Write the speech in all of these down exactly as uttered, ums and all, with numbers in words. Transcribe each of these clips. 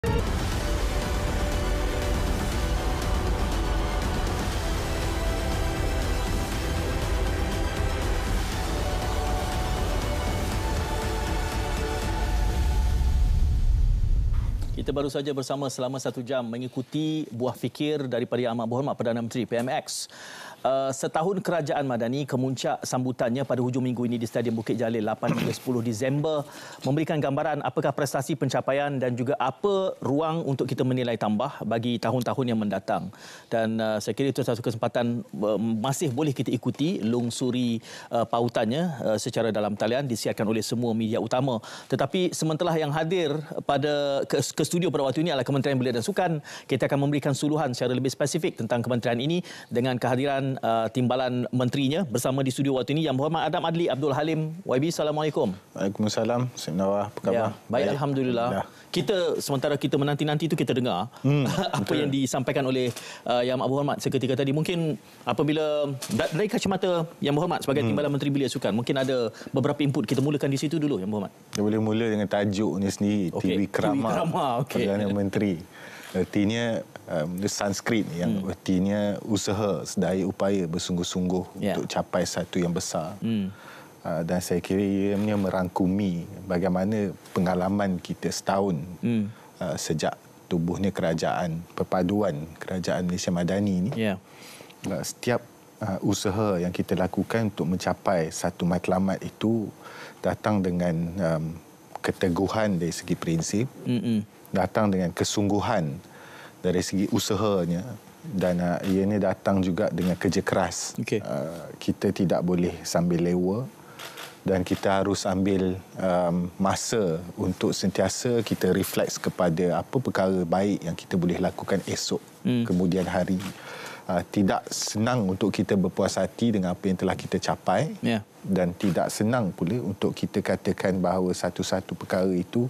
Kita baru saja bersama selama satu jam mengikuti buah fikir daripada Yang Amat Berhormat Perdana Menteri P M X. Uh, setahun Kerajaan Madani, kemuncak sambutannya pada hujung minggu ini di Stadium Bukit Jalil lapan hingga sepuluh Disember memberikan gambaran apakah prestasi pencapaian dan juga apa ruang untuk kita menilai tambah bagi tahun-tahun yang mendatang. Dan uh, saya kira itu satu kesempatan uh, masih boleh kita ikuti lungsuri uh, pautannya uh, secara dalam talian disiarkan oleh semua media utama. Tetapi sementara yang hadir pada ke, ke studio pada waktu ini adalah Kementerian Belia dan Sukan, kita akan memberikan suluhan secara lebih spesifik tentang kementerian ini dengan kehadiran Uh, timbalan menterinya bersama di studio waktu ini Yang Berhormat Adam Adli Abdul Halim. Y B, Assalamualaikum. Waalaikumsalam. Cik Nawar, apa khabar? Ya, baik, baik, Alhamdulillah. Alhamdulillah. Kita, sementara kita menanti-nanti itu kita dengar hmm, apa betul. yang disampaikan oleh uh, Yang Amat Berhormat seketika tadi. Mungkin apabila, dari kacamata Yang Berhormat sebagai hmm. timbalan Menteri Belia Sukan, mungkin ada beberapa input. Kita mulakan di situ dulu, Yang Berhormat. Kita boleh mula dengan tajuknya sendiri, okay. T V Krama, T V Krama. Okay. Perdana Menteri. Artinya um, Sanskrit yang hmm. artinya usaha sedaya upaya bersungguh-sungguh yeah. untuk capai satu yang besar. Hmm. Uh, dan saya kira ianya merangkumi bagaimana pengalaman kita setahun hmm. uh, sejak tubuhnya kerajaan, perpaduan Kerajaan Malaysia Madani ini. Yeah. Uh, setiap uh, usaha yang kita lakukan untuk mencapai satu matlamat itu datang dengan um, keteguhan dari segi prinsip. Mm-mm. Datang dengan kesungguhan dari segi usahanya dan uh, ianya datang juga dengan kerja keras. Okay. Uh, kita tidak boleh sambil lewa dan kita harus ambil um, masa untuk sentiasa kita refleks kepada apa perkara baik yang kita boleh lakukan esok hmm. kemudian hari. Uh, tidak senang untuk kita berpuas hati dengan apa yang telah kita capai yeah. dan tidak senang pula untuk kita katakan bahawa satu-satu perkara itu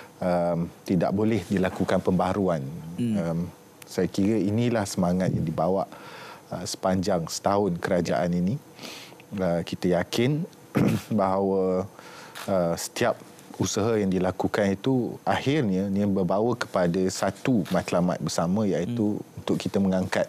Um, tidak boleh dilakukan pembaharuan. Hmm. Um, saya kira inilah semangat yang dibawa uh, sepanjang setahun kerajaan ini. Uh, kita yakin bahawa uh, setiap usaha yang dilakukan itu akhirnya ia membawa kepada satu matlamat bersama, iaitu hmm. untuk kita mengangkat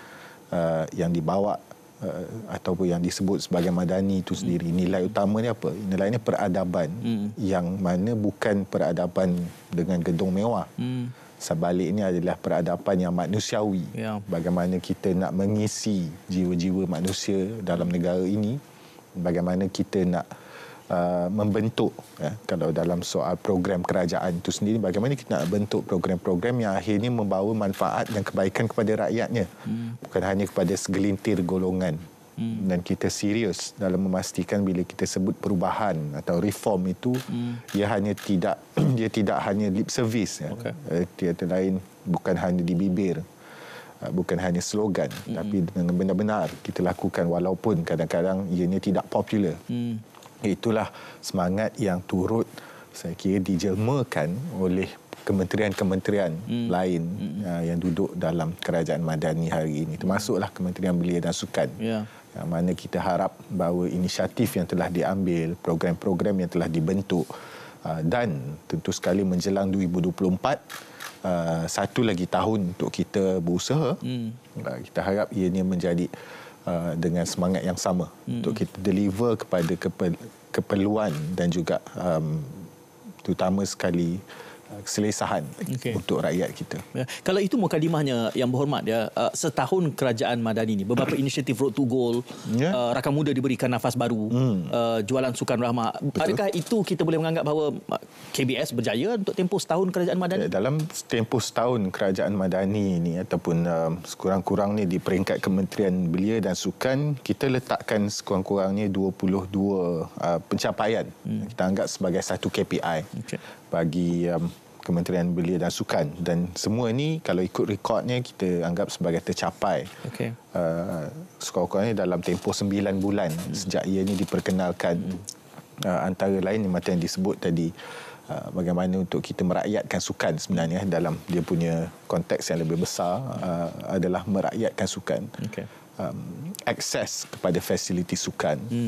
uh, yang dibawa Uh, ataupun yang disebut sebagai Madani itu sendiri. Nilai utamanya apa? Nilainya peradaban hmm. yang mana bukan peradaban dengan gedung mewah. Hmm. Sebaliknya adalah peradaban yang manusiawi. Ya. Bagaimana kita nak mengisi jiwa-jiwa manusia dalam negara ini. Bagaimana kita nak uh, membentuk, ya, kalau dalam soal program kerajaan itu sendiri, bagaimana kita nak bentuk program-program yang akhirnya membawa manfaat dan kebaikan kepada rakyatnya. Hmm. Bukan hanya kepada segelintir golongan. Hmm. Dan kita serius dalam memastikan bila kita sebut perubahan atau reform itu, hmm. ia hanya tidak dia tidak hanya lip service, ya. Okay. Dia lain bukan hanya di bibir, bukan hanya slogan, hmm. tapi dengan benar-benar kita lakukan walaupun kadang-kadang ianya tidak popular. Hmm. Itulah semangat yang turut saya kira dijelmakan oleh kementerian-kementerian hmm. lain hmm. Uh, yang duduk dalam Kerajaan Madani hari ini, termasuklah Kementerian Belia dan Sukan. Yeah. Yang mana kita harap bahawa inisiatif yang telah diambil, program-program yang telah dibentuk uh, dan tentu sekali menjelang dua ribu dua puluh empat, uh, satu lagi tahun untuk kita berusaha. Hmm. Uh, kita harap ianya menjadi Uh, dengan semangat yang sama hmm. untuk kita deliver kepada kepe- keperluan dan juga um, terutama sekali keselesahan okay. untuk rakyat kita. Ya. Kalau itu mukadimahnya Yang Berhormat, ya, uh, setahun Kerajaan Madani ini, beberapa inisiatif Road to Gold, yeah. uh, rakan muda diberikan nafas baru, hmm. uh, jualan sukan rahmah. Betul. Adakah itu kita boleh menganggap bahawa K B S berjaya untuk tempoh setahun Kerajaan Madani? Dalam tempoh setahun Kerajaan Madani ini ataupun uh, sekurang-kurangnya di peringkat Kementerian Belia dan Sukan, kita letakkan sekurang-kurangnya dua puluh dua uh, pencapaian. Hmm. Kita anggap sebagai satu K P I okay. bagi um, Kementerian Belia dan Sukan, dan semua ini kalau ikut rekodnya kita anggap sebagai tercapai. Okay. Uh, sekurang-kurangnya dalam tempoh sembilan bulan hmm. sejak ia ini diperkenalkan. Hmm. Uh, antara lain yang disebut tadi, uh, bagaimana untuk kita merakyatkan sukan sebenarnya dalam dia punya konteks yang lebih besar uh, adalah merakyatkan sukan. Okay. Um, akses kepada fasiliti sukan. Hmm.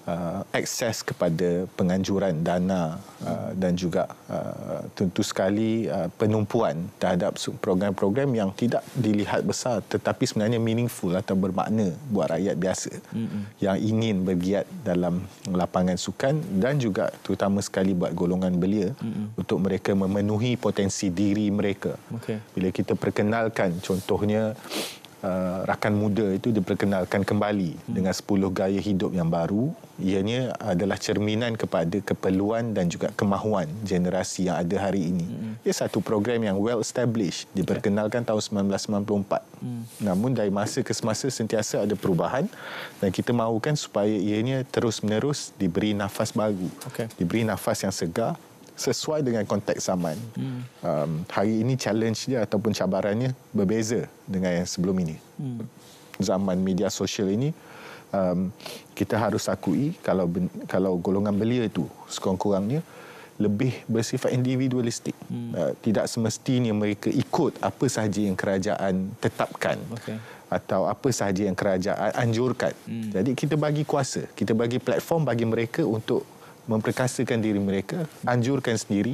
uh, akses kepada penganjuran dana uh, dan juga uh, tentu sekali uh, penumpuan terhadap program-program yang tidak dilihat besar tetapi sebenarnya meaningful atau bermakna buat rakyat biasa mm-hmm. yang ingin bergiat dalam lapangan sukan dan juga terutama sekali buat golongan belia mm-hmm. untuk mereka memenuhi potensi diri mereka. Okay. Bila kita perkenalkan contohnya Uh, rakan muda itu diperkenalkan kembali hmm. dengan sepuluh gaya hidup yang baru, ianya adalah cerminan kepada keperluan dan juga kemahuan generasi yang ada hari ini. Hmm. Ia satu program yang well established, diperkenalkan tahun sembilan belas sembilan puluh empat. Hmm. Namun dari masa ke semasa sentiasa ada perubahan dan kita mahukan supaya ianya terus-menerus diberi nafas baru, okay. diberi nafas yang segar sesuai dengan konteks zaman. Hmm. Um, hari ini challenge dia ataupun cabarannya berbeza dengan yang sebelum ini. Hmm. Zaman media sosial ini, um, kita harus akui kalau kalau golongan belia itu sekurang-kurangnya lebih bersifat individualistik. Hmm. Uh, tidak semestinya mereka ikut apa sahaja yang kerajaan tetapkan. Okay. Atau apa sahaja yang kerajaan anjurkan. Hmm. Jadi kita bagi kuasa, kita bagi platform bagi mereka untuk memperkasakan diri mereka, anjurkan sendiri,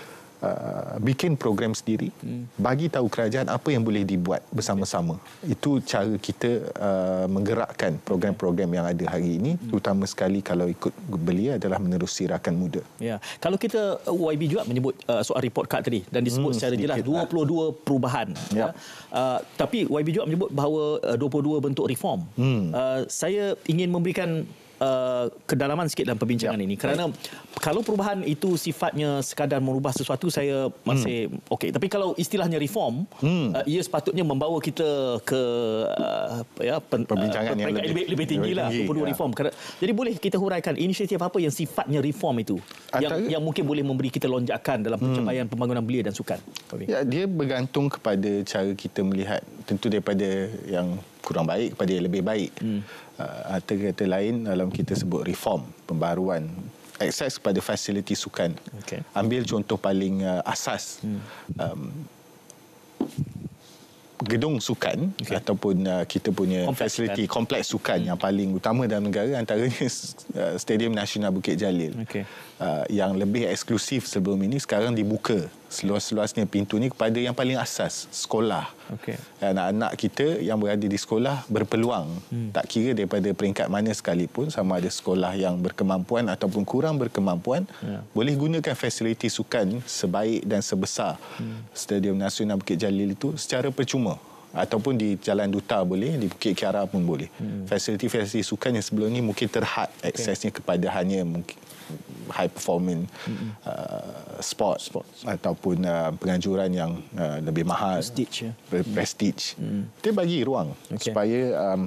uh, bikin program sendiri, hmm. bagi tahu kerajaan apa yang boleh dibuat bersama-sama. Itu cara kita uh, menggerakkan program-program yang ada hari ini, hmm. terutama sekali kalau ikut belia adalah menerusi rakan muda. Ya, kalau kita Y B juga menyebut uh, soal report card tadi dan disebut hmm, secara jelas dua puluh dua perubahan. Ya. Ya. Uh, tapi Y B juga menyebut bahawa uh, dua puluh dua bentuk reform. Hmm. Uh, saya ingin memberikan Uh, kedalaman sikit dalam perbincangan ya. ini kerana right. kalau perubahan itu sifatnya sekadar merubah sesuatu saya masih hmm. okey, tapi kalau istilahnya reform hmm. uh, ia sepatutnya membawa kita ke uh, ya pen, perbincangan uh, yang lebih, lebih, lebih tinggi lah dua puluh dua ya. reform. Jadi boleh kita huraikan inisiatif apa yang sifatnya reform itu Antara, yang yang mungkin boleh memberi kita lonjakan dalam pencapaian hmm. pembangunan belia dan sukan. Ya, dia bergantung kepada cara kita melihat, tentu daripada yang kurang baik kepada yang lebih baik. Hmm. Uh, atau kata lain dalam kita sebut reform, pembaruan, akses kepada fasiliti sukan. Okay. Ambil contoh paling uh, asas. Hmm. Um, gedung sukan okay. ataupun uh, kita punya fasiliti kompleks sukan hmm. yang paling utama dalam negara antaranya uh, Stadium Nasional Bukit Jalil. Okay. Uh, yang lebih eksklusif sebelum ini sekarang dibuka seluas-luasnya pintu ni kepada yang paling asas, sekolah. Okay. Anak-anak kita yang berada di sekolah berpeluang, hmm. tak kira daripada peringkat mana sekalipun, sama ada sekolah yang berkemampuan ataupun kurang berkemampuan, yeah. boleh gunakan fasiliti sukan sebaik dan sebesar hmm. Stadium Nasional Bukit Jalil itu secara percuma. Ataupun di Jalan Duta boleh, di Bukit Kiara pun boleh. Hmm. Fasiliti-fasiliti sukan yang sebelum ni mungkin terhad aksesnya okay. kepada hanya mungkin high performance mm-hmm. uh, sport, sport ataupun uh, penganjuran yang uh, lebih mahal, prestige, ya. prestige. Mm. Dia bagi ruang okay. supaya um,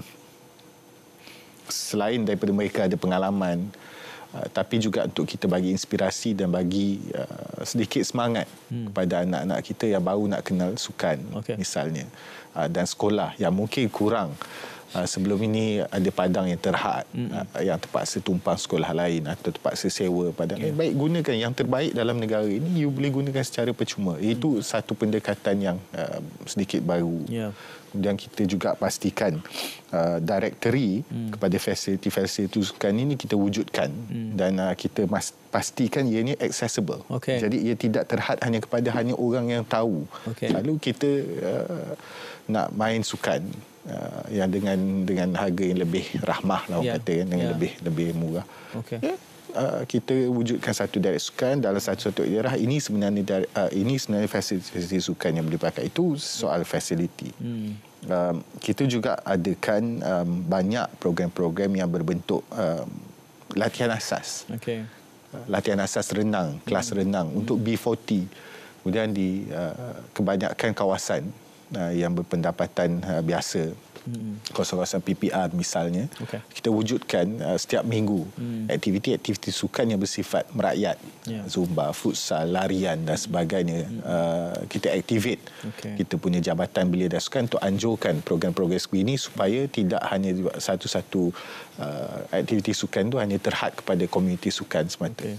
selain daripada mereka ada pengalaman, uh, tapi juga untuk kita bagi inspirasi dan bagi uh, sedikit semangat mm. kepada anak-anak kita yang baru nak kenal sukan okay. misalnya, uh, dan sekolah yang mungkin kurang. Uh, sebelum ini ada padang yang terhad, mm-hmm. uh, yang terpaksa tumpang sekolah lain atau terpaksa sewa padang yeah. lain. Baik, gunakan yang terbaik dalam negara ini, you boleh gunakan secara percuma. Mm. Itu satu pendekatan yang uh, sedikit baru. Yeah. Kemudian kita juga pastikan uh, directory mm. kepada fasiliti-fasiliti sukan ini kita wujudkan mm. dan uh, kita mas- pastikan ianya accessible. Okay. Jadi ia tidak terhad hanya kepada hanya orang yang tahu. Okay. Lalu kita uh, nak main sukan Uh, yang dengan dengan harga yang lebih rahmah lah orang yeah. kata kan, dengan yeah. lebih lebih murah. Okay. Yeah. Uh, kita wujudkan satu daerah sukan dalam satu-satu daerah. Ini sebenarnya uh, ini sebenarnya fasiliti sukan yang boleh pakai. Itu soal fasiliti. Hmm. Um, kita juga adakan um, banyak program-program yang berbentuk um, latihan asas. Okay. Uh, latihan asas renang, kelas hmm. renang hmm. untuk B empat puluh. Kemudian di uh, kebanyakan kawasan Uh, yang berpendapatan uh, biasa, hmm. kawasan-kawasan P P R misalnya, okay. kita wujudkan uh, setiap minggu hmm. aktiviti-aktiviti sukan yang bersifat merakyat, yeah. zumba, futsal, larian dan sebagainya. Hmm. Uh, kita activate okay. kita punya Jabatan Belia dan Sukan untuk anjurkan program-program seperti ini supaya tidak hanya satu-satu uh, aktiviti sukan itu hanya terhad kepada komuniti sukan semata. Okay.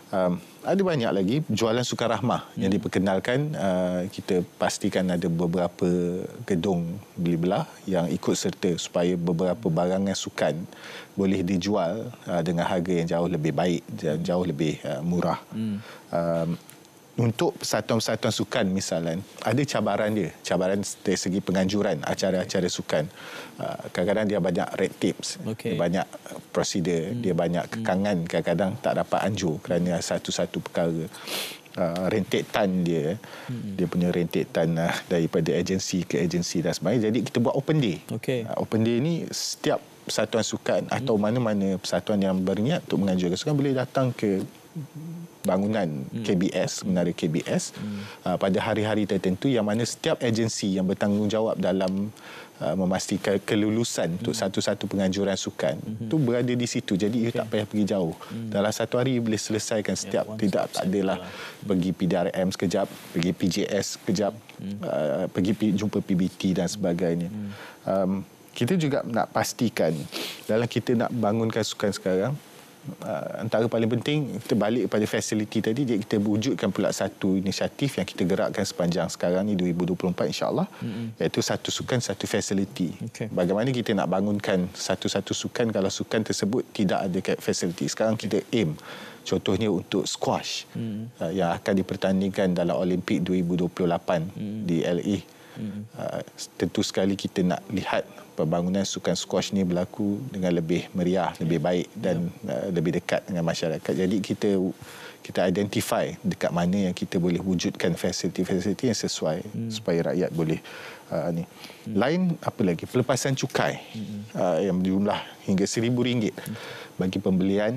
Um, ada banyak lagi jualan sukan rahmah hmm. yang diperkenalkan. Uh, kita pastikan ada beberapa gedung beli belah yang ikut serta supaya beberapa barangan sukan boleh dijual uh, dengan harga yang jauh lebih baik dan jauh lebih uh, murah. Hmm. Um, Untuk persatuan-persatuan sukan misalnya, ada cabaran dia. Cabaran dari segi penganjuran acara-acara sukan. Kadang-kadang dia banyak red tapes, okay. dia banyak prosedur, hmm. dia banyak kekangan. Kadang-kadang tak dapat anjur kerana satu-satu perkara. Uh, rentetan dia, hmm. dia punya rentetan uh, daripada agensi ke agensi dan sebagainya. Jadi kita buat open day. Okay. Uh, open day ni setiap persatuan sukan hmm. atau mana-mana persatuan yang berniat untuk menganjurkan sukan boleh datang ke bangunan hmm. K B S, menara K B S hmm. uh, pada hari-hari tertentu yang mana setiap agensi yang bertanggungjawab dalam uh, memastikan kelulusan hmm. untuk satu-satu penganjuran sukan hmm. tu berada di situ. Jadi okay. you tak payah pergi jauh. Hmm. Dalam satu hari you boleh selesaikan setiap. Yeah, tidak tak adalah lah. pergi P D R M sekejap, pergi P J S sekejap, hmm. uh, pergi jumpa P B T dan sebagainya. Hmm. Um, kita juga nak pastikan dalam kita nak bangunkan sukan sekarang, Uh, antara paling penting kita balik kepada fasiliti tadi, jadi kita wujudkan pula satu inisiatif yang kita gerakkan sepanjang sekarang ni dua ribu dua puluh empat insya-Allah, mm-hmm. iaitu satu sukan satu fasiliti. Okay. Bagaimana kita nak bangunkan satu-satu sukan kalau sukan tersebut tidak ada fasiliti. Sekarang kita aim contohnya untuk squash mm-hmm. uh, yang akan dipertandingkan dalam Olimpik dua ribu dua puluh lapan mm-hmm. di L A. Mm-hmm. Uh, tentu sekali kita nak lihat pembangunan sukan squash ni berlaku dengan lebih meriah, lebih baik dan yeah. uh, lebih dekat dengan masyarakat. Jadi kita kita identify dekat mana yang kita boleh wujudkan fasiliti-fasiliti yang sesuai hmm. supaya rakyat boleh uh, ni. Hmm. Lain apa lagi? Pelepasan cukai hmm. uh, yang berjumlah hingga seribu ringgit hmm. bagi pembelian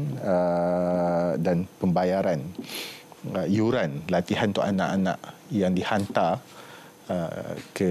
uh, dan pembayaran uh, yuran latihan untuk anak-anak yang dihantar Uh, ke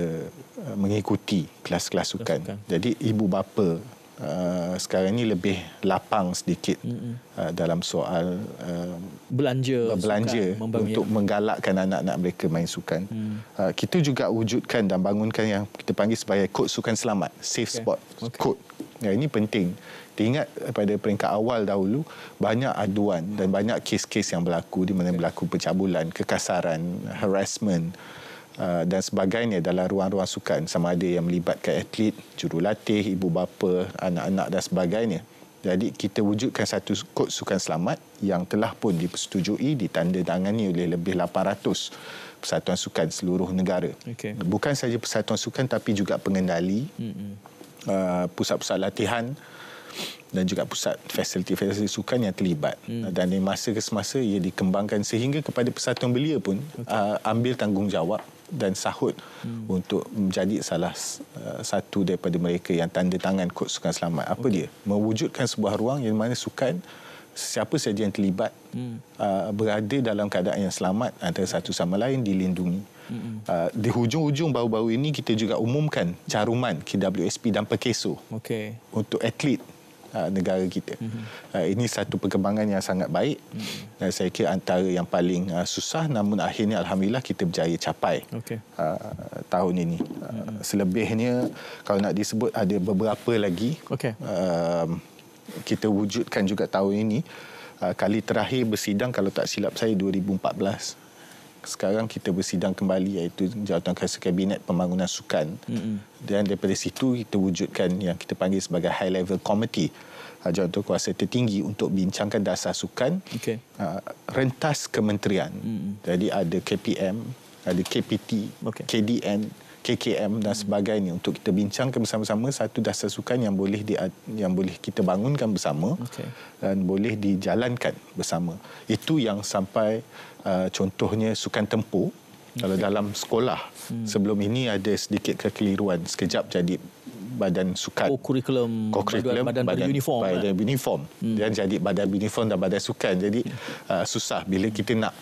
uh, mengikuti kelas-kelas sukan. sukan. Jadi ibu bapa uh, sekarang ni lebih lapang sedikit mm-hmm. uh, dalam soal uh, belanja, belanja untuk menggalakkan anak-anak mereka main sukan. Mm. Uh, kita juga wujudkan dan bangunkan yang kita panggil sebagai kod sukan selamat, safe okay. sport okay. code. Ya, ini penting. Ingat pada peringkat awal dahulu banyak aduan dan banyak kes-kes yang berlaku di mana okay. berlaku pencabulan, kekasaran, harassment Uh, dan sebagainya dalam ruang-ruang sukan, sama ada yang melibatkan atlet, jurulatih, ibu bapa, anak-anak dan sebagainya. Jadi kita wujudkan satu kod sukan selamat yang telah pun dipersetujui, ditandatangani oleh lebih lapan ratus persatuan sukan seluruh negara. Okay. Bukan saja persatuan sukan tapi juga pengendali, mm-hmm. uh, pusat-pusat latihan dan juga pusat fasiliti-fasiliti sukan yang terlibat. Hmm. Dan di masa ke semasa ia dikembangkan sehingga kepada persatuan belia pun okay. uh, ambil tanggungjawab dan sahut hmm. untuk menjadi salah uh, satu daripada mereka yang tanda tangan kod sukan selamat. Apa okay. dia? Mewujudkan sebuah ruang yang mana sukan siapa saja yang terlibat hmm. uh, berada dalam keadaan yang selamat antara satu sama lain, dilindungi. Hmm. Uh, di hujung-hujung baru-baru ini kita juga umumkan caruman K W S P dan Perkeso okay. untuk atlet Uh, negara kita. Mm-hmm. Uh, ini satu perkembangan yang sangat baik mm-hmm. dan saya kira antara yang paling uh, susah, namun akhirnya alhamdulillah kita berjaya capai okay. uh, tahun ini. Uh, mm-hmm. Selebihnya kalau nak disebut ada beberapa lagi okay. uh, kita wujudkan juga tahun ini. Uh, kali terakhir bersidang kalau tak silap saya dua ribu empat belas. Sekarang kita bersidang kembali iaitu Jawatan Kuasa Kabinet Pembangunan Sukan. Mm-hmm. Dan daripada situ kita wujudkan yang kita panggil sebagai High Level Committee, Jawatan Kuasa Tertinggi untuk bincangkan dasar sukan okay. uh, rentas kementerian. Mm-hmm. Jadi ada K P M, ada K P T, okay. K D N, K K M dan sebagainya untuk kita bincangkan bersama-sama satu dasar sukan yang boleh di, yang boleh kita bangunkan bersama okay. dan boleh dijalankan bersama. Itu yang sampai uh, contohnya sukan tempur. Okay. Kalau dalam sekolah hmm. sebelum ini ada sedikit kekeliruan, sekejap jadi badan sukan. Oh, kurikulum, kurikulum badan, badan, badan uniform. Badan eh? uniform. Hmm. Dan jadi badan uniform dan badan sukan. Jadi uh, susah bila kita nak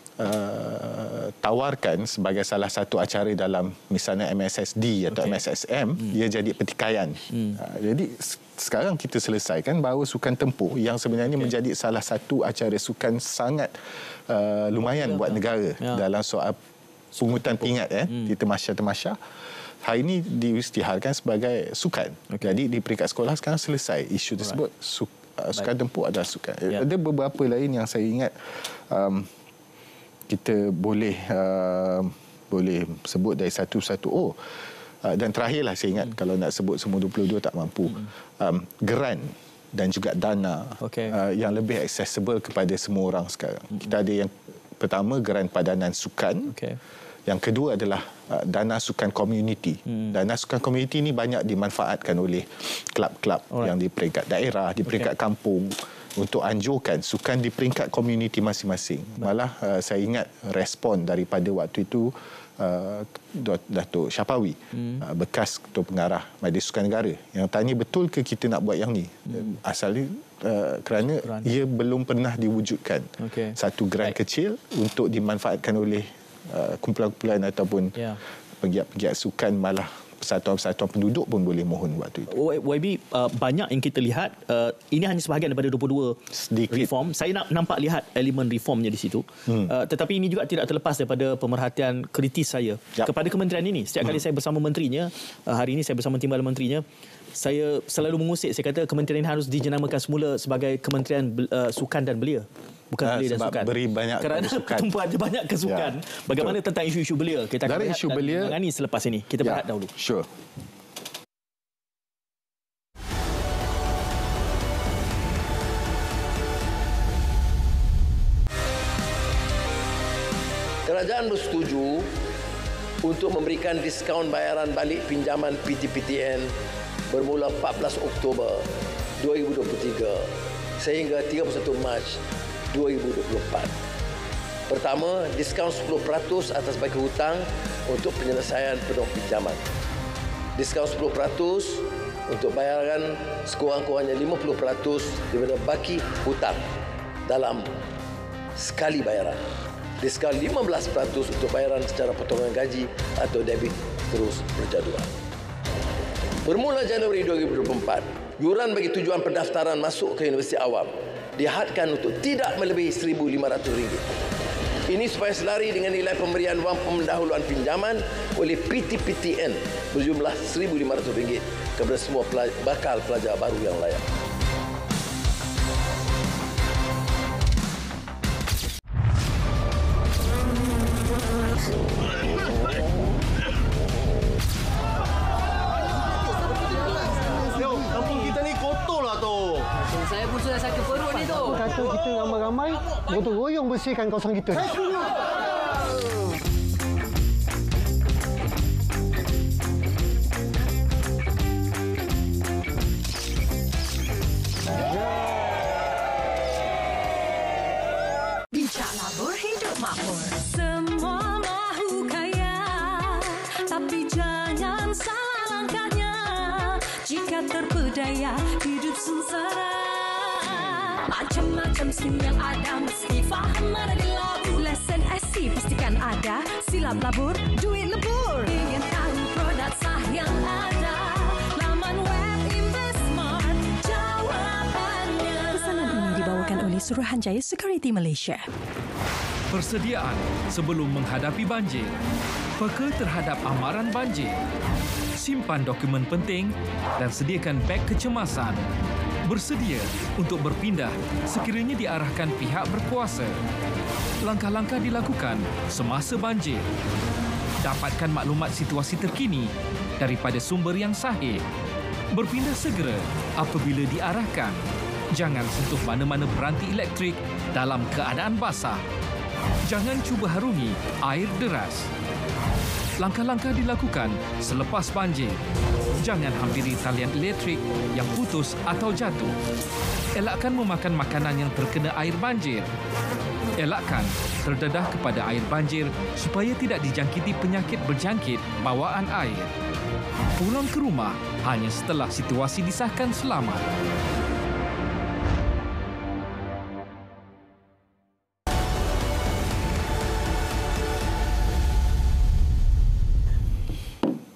Uh, tawarkan sebagai salah satu acara dalam misalnya M S S D atau okay. M S S M, hmm. ia jadi pertikaian. Hmm. Uh, jadi sekarang kita selesaikan bahawa sukan tempur yang sebenarnya okay. menjadi salah satu acara sukan sangat uh, lumayan oh, buat ya. negara ya. dalam soal pungutan pingat eh hmm. di temasya-temasya. Hari ini diisytiharkan sebagai sukan. Okay. Jadi di peringkat sekolah sekarang selesai isu tersebut. Right. Uh, sukan Baik. tempur adalah sukan. Ya. Ada beberapa lain yang saya ingat um, kita boleh uh, boleh sebut dari satu-satu. Oh, uh, dan terakhirlah saya ingat hmm. kalau nak sebut semua dua puluh dua tak mampu. Hmm. Um, geran dan juga dana okay. uh, yang lebih accessible kepada semua orang sekarang. Hmm. Kita ada yang pertama geran padanan sukan. Okay. Yang kedua adalah uh, dana sukan komuniti. Hmm. Dana sukan komuniti ini banyak dimanfaatkan oleh kelab-kelab yang di peringkat daerah, di peringkat okay. kampung untuk anjurkan sukan di peringkat komuniti masing-masing. Malah uh, saya ingat respon daripada waktu itu uh, Datuk Syapawi, hmm. uh, bekas Ketua Pengarah Majlis Sukan Negara, yang tanya betul ke kita nak buat yang ni. Hmm. Asalnya uh, kerana Geran. ia belum pernah diwujudkan. Okay. Satu geran Baik. kecil untuk dimanfaatkan oleh uh, kumpulan-kumpulan ataupun yeah. pegiat-pegiat sukan, malah persatuan-persatuan penduduk pun boleh mohon waktu itu. Y B, uh, banyak yang kita lihat, uh, ini hanya sebahagian daripada dua puluh dua Sedikit. reform. Saya nak nampak lihat elemen reformnya di situ. Hmm. Uh, tetapi ini juga tidak terlepas daripada pemerhatian kritis saya yep. kepada kementerian ini. Setiap hmm. kali saya bersama menterinya, uh, hari ini saya bersama timbalan menterinya, saya selalu mengusik, saya kata kementerian ini harus dijenamakan semula sebagai Kementerian uh, Sukan dan Belia. Bukan uh, belia dan sukan. Beri banyak kerana tumpuannya banyak ke sukan. Ya. Bagaimana Betul. tentang isu-isu belia? Kita akan Dari lihat isu belia menangani selepas ini. Kita berehat ya. dahulu. Sure. Kerajaan bersetuju untuk memberikan diskaun bayaran balik pinjaman P T P T N bermula empat belas Oktober dua ribu dua puluh tiga sehingga tiga puluh satu Mac dua ribu dua puluh empat. Pertama, diskaun sepuluh peratus atas bagi hutang untuk penyelesaian penuh pinjaman. Diskaun sepuluh peratus untuk bayaran sekurang-kurangnya lima puluh peratus daripada baki hutang dalam sekali bayaran. Diskaun lima belas peratus untuk bayaran secara potongan gaji atau debit terus berjadual. Bermula Januari dua ribu dua puluh empat, yuran bagi tujuan pendaftaran masuk ke Universiti Awam dihadkan untuk tidak melebihi seribu lima ratus ringgit. Ini supaya selari dengan nilai pemberian wang pendahuluan pinjaman oleh P T P T N berjumlah seribu lima ratus ringgit kepada semua pelaj- bakal pelajar baru yang layak. Saya pun sudah sakit perut ni tu. Kata kita ramai-ramai gotong royong bersihkan kawasan kita. Bijak labur hidup makmur. Semua mahu kaya, tapi jangan salah langkahnya. Jika terpedaya hidup sengsara. Macam-macam sim yang ada, mesti faham mana di labur. Lesen S C pastikan ada, silap labur, duit lebur. Ingin tahu produk sah yang ada, laman web Investmart jawapannya. Pesanan ini dibawakan oleh Suruhanjaya Security Malaysia. Persediaan sebelum menghadapi banjir. Peka terhadap amaran banjir. Simpan dokumen penting dan sediakan beg kecemasan. Bersedia untuk berpindah sekiranya diarahkan pihak berkuasa. Langkah-langkah dilakukan semasa banjir. Dapatkan maklumat situasi terkini daripada sumber yang sahih. Berpindah segera apabila diarahkan. Jangan sentuh mana-mana peranti elektrik dalam keadaan basah. Jangan cuba harungi air deras. Langkah-langkah dilakukan selepas banjir. Jangan hampiri talian elektrik yang putus atau jatuh. Elakkan memakan makanan yang terkena air banjir. Elakkan terdedah kepada air banjir supaya tidak dijangkiti penyakit berjangkit bawaan air. Pulang ke rumah hanya setelah situasi disahkan selamat.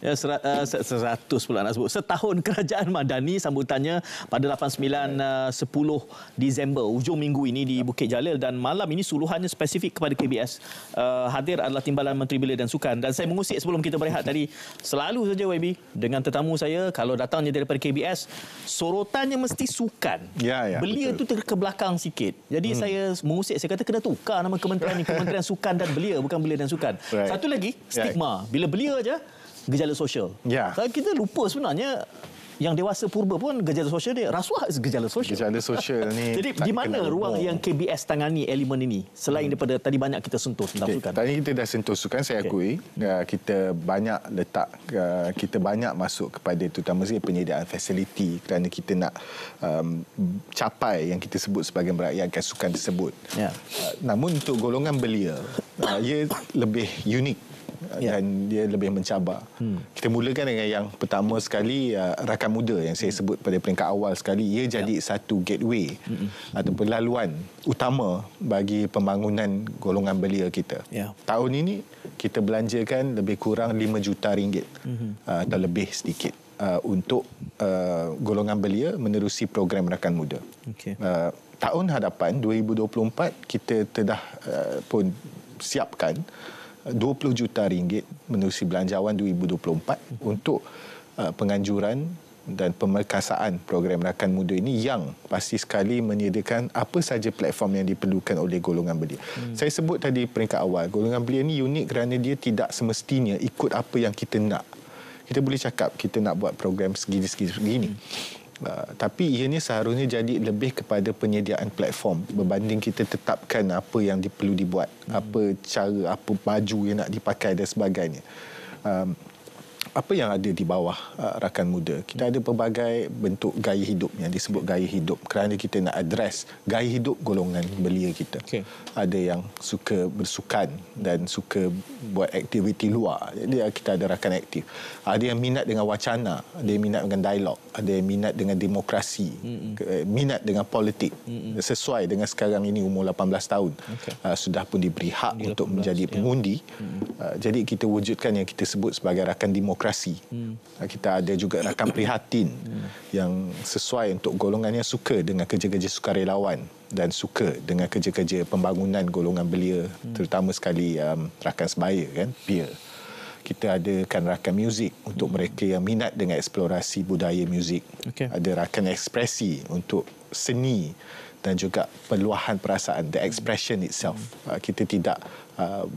Ya, serat, uh, seratus pula nak sebut. Setahun Kerajaan Madani, sambutannya pada lapan, sembilan, sepuluh Disember, hujung minggu ini di Bukit Jalil, dan malam ini suluhannya spesifik kepada K B S. Uh, hadir adalah Timbalan Menteri Belia dan Sukan, dan saya mengusik sebelum kita berehat tadi, selalu saja Y B dengan tetamu saya, kalau datangnya daripada K B S, sorotannya mesti sukan. Ya, ya, belia betul. tu ke belakang sikit. Jadi hmm. saya mengusik, saya kata kena tukar nama kementerian ni, Kementerian Sukan dan Belia, bukan Belia dan Sukan. Right. Satu lagi, stigma. Bila belia aja, gejala sosial. Ya. Kita lupa sebenarnya yang dewasa purba pun gejala sosial dia, rasuah gejala sosial. Gejala sosial ni. Jadi di mana ruang yang K B S tangani elemen ini selain hmm. daripada tadi banyak kita sentuh tentang okay. sukan? Tadi kita dah sentuh sukan, saya okay. akui. Kita banyak letak, kita banyak masuk kepada terutama sekali penyediaan fasiliti kerana kita nak um, capai yang kita sebut sebagai merakyatkan sukan tersebut. Ya. Namun untuk golongan belia, ia lebih unik. Ya. Dan dia lebih mencabar. Hmm. Kita mulakan dengan yang pertama sekali, uh, rakan muda yang saya sebut pada peringkat awal sekali. Ia jadi ya. satu gateway hmm. ataupun laluan utama bagi pembangunan golongan belia kita. Ya. Tahun ini kita belanjakan lebih kurang lima juta ringgit hmm. uh, atau lebih sedikit uh, untuk uh, golongan belia menerusi program rakan muda. Okay. Uh, tahun hadapan dua ribu dua puluh empat kita telah uh, pun siapkan dua puluh juta ringgit menerusi belanjawan dua ribu dua puluh empat untuk uh, penganjuran dan pemerkasaan program rakan muda ini yang pasti sekali menyediakan apa saja platform yang diperlukan oleh golongan belia. Hmm. Saya sebut tadi peringkat awal, golongan belia ini unik kerana dia tidak semestinya ikut apa yang kita nak. Kita boleh cakap kita nak buat program segini-segini segini. Hmm. Uh, tapi ianya seharusnya jadi lebih kepada penyediaan platform berbanding kita tetapkan apa yang perlu dibuat, hmm. apa cara, apa baju yang nak dipakai dan sebagainya. Um, apa yang ada di bawah uh, rakan muda? Kita ada pelbagai bentuk gaya hidup yang disebut gaya hidup kerana kita nak address gaya hidup golongan belia kita. Okay. Ada yang suka bersukan dan suka buat aktiviti luar. Jadi kita ada rakan aktif. Ada yang minat dengan wacana, ada yang minat dengan dialog, ada yang minat dengan demokrasi, mm-hmm. minat dengan politik. Mm-hmm. Sesuai dengan sekarang ini umur lapan belas tahun. Okay. Uh, sudah pun diberi hak di untuk menjadi pengundi. Ya. Mm-hmm. Uh, jadi kita wujudkan yang kita sebut sebagai rakan demokrasi. Hmm. Kita ada juga rakan prihatin hmm. yang sesuai untuk golongan yang suka dengan kerja-kerja sukarelawan dan suka dengan kerja-kerja pembangunan golongan belia, hmm. terutama sekali um, rakan sebaya, kan, peer. Kita adakan rakan muzik untuk mereka yang minat dengan eksplorasi budaya muzik. Okay. Ada rakan ekspresi untuk seni dan juga peluahan perasaan, the expression itself. Hmm. Uh, kita tidak uh,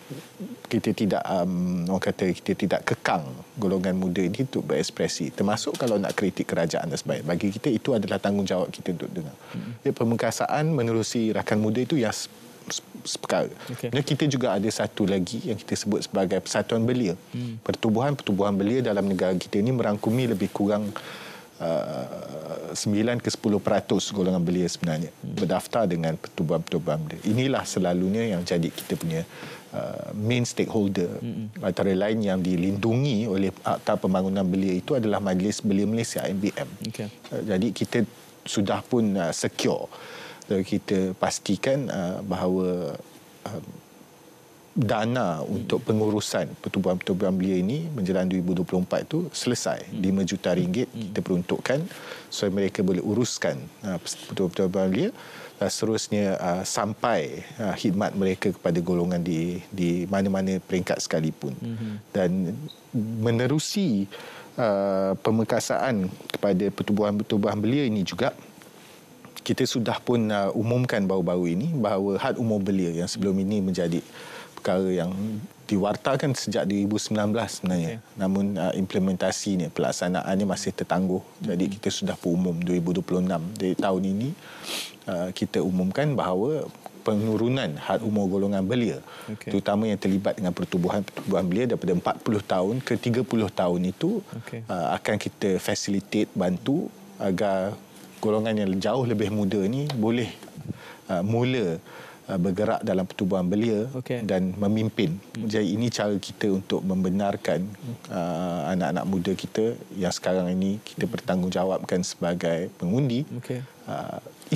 kita tidak um, orang kata kita tidak kekang golongan muda ini untuk berekspresi, termasuk kalau nak kritik kerajaan dan sebagainya. Bagi kita itu adalah tanggungjawab kita untuk dengar. Hmm. Jadi pemengkasaan menerusi rakan muda itu yang seperkara. Okay. Dan kita juga ada satu lagi yang kita sebut sebagai Persatuan Belia. Hmm. Pertubuhan-pertubuhan belia dalam negara kita ini merangkumi lebih kurang Uh, sembilan ke sepuluh peratus golongan belia sebenarnya hmm. berdaftar dengan pertubuhan-pertubuhan belia. Inilah selalunya yang jadi kita punya uh, main stakeholder. Hmm. Antara lain yang dilindungi oleh Akta Pembangunan Belia itu adalah Majlis Belia Malaysia, M B M. Okay. Uh, jadi kita sudah pun uh, secure. Jadi kita pastikan uh, bahawa uh, dana untuk pengurusan pertubuhan-pertubuhan belia ini menjelang dua ribu dua puluh empat itu selesai. Hmm. lima juta ringgit kita peruntukkan supaya mereka boleh uruskan uh, pertubuhan-pertubuhan belia dan seterusnya uh, sampai uh, khidmat mereka kepada golongan di di mana-mana peringkat sekalipun. Hmm. Dan menerusi uh, pemekasaan kepada pertubuhan-pertubuhan belia ini juga, kita sudah pun uh, umumkan baru-baru ini bahawa had umur belia yang sebelum ini menjadi perkara yang diwartakan sejak dua ribu sembilan belas sebenarnya. Okay. Namun uh, implementasinya, pelaksanaannya masih tertangguh. Hmm. Jadi kita sudah pun umum dua ribu dua puluh enam. Dari tahun ini uh, kita umumkan bahawa penurunan had umur golongan belia, okay. terutama yang terlibat dengan pertubuhan-pertubuhan belia daripada empat puluh tahun ke tiga puluh tahun itu, okay. uh, akan kita facilitate, bantu agar golongan yang jauh lebih muda ni boleh uh, mula uh, bergerak dalam pertubuhan belia, okay. dan memimpin. Hmm. Jadi ini cara kita untuk membenarkan uh, anak-anak muda kita yang sekarang ini kita bertanggungjawabkan sebagai pengundi, okay. uh, ikut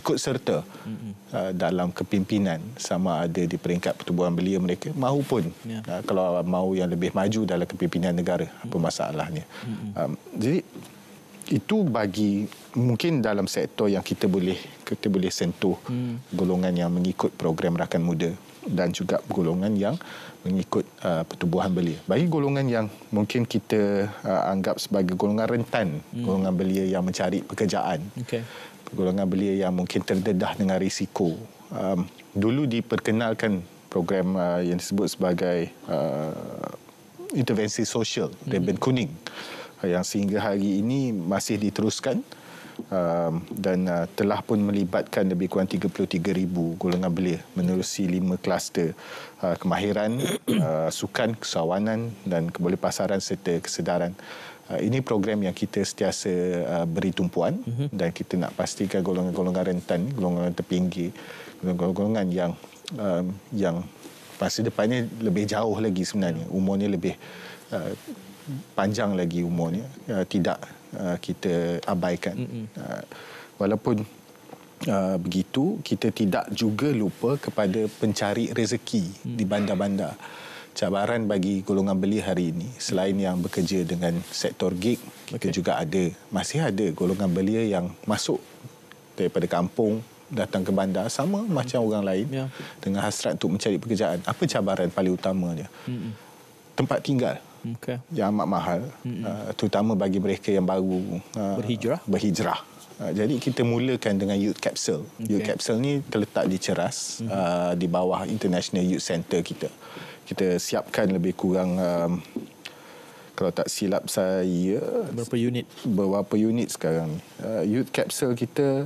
ikut serta uh, dalam kepimpinan, sama ada di peringkat pertubuhan belia mereka maupun yeah. uh, kalau mahu yang lebih maju dalam kepimpinan negara, apa masalahnya. Um, jadi itu bagi mungkin dalam sektor yang kita boleh kita boleh sentuh hmm. golongan yang mengikut program rakan muda dan juga golongan yang mengikut uh, pertubuhan belia. Bagi golongan yang mungkin kita uh, anggap sebagai golongan rentan, hmm. golongan belia yang mencari pekerjaan, okay. golongan belia yang mungkin terdedah dengan risiko. Um, dulu diperkenalkan program uh, yang disebut sebagai uh, intervensi sosial, hmm. ribbon kuning, yang sehingga hari ini masih diteruskan um, dan uh, telah pun melibatkan lebih kurang tiga puluh tiga ribu golongan belia menerusi lima kluster uh, kemahiran, uh, sukan, kesawanan dan kebolehpasaran serta kesedaran. Uh, ini program yang kita sentiasa uh, beri tumpuan mm-hmm. dan kita nak pastikan golongan-golongan rentan, golongan terpinggir, golongan-golongan yang um, yang masa depannya lebih jauh lagi sebenarnya, umurnya lebih uh, panjang lagi umurnya, uh, tidak uh, kita abaikan. Mm-hmm. Uh, walaupun uh, begitu, kita tidak juga lupa kepada pencari rezeki mm. di bandar-bandar. Cabaran bagi golongan belia hari ini, selain yang bekerja dengan sektor gig, okay. kita juga ada, masih ada golongan belia yang masuk daripada kampung, datang ke bandar sama mm. macam orang lain yeah. dengan hasrat untuk mencari pekerjaan. Apa cabaran paling utamanya? Mm-hmm. Tempat tinggal. Okay. Yang amat mahal, mm-hmm. uh, terutama bagi mereka yang baru uh, berhijrah. berhijrah. Uh, jadi kita mulakan dengan Youth Capsule. Okay. Youth Capsule ni terletak di Ceras, mm-hmm. uh, di bawah International Youth Center kita. Kita siapkan lebih kurang, um, kalau tak silap saya, berapa unit? Berapa unit sekarang? Uh, Youth Capsule kita,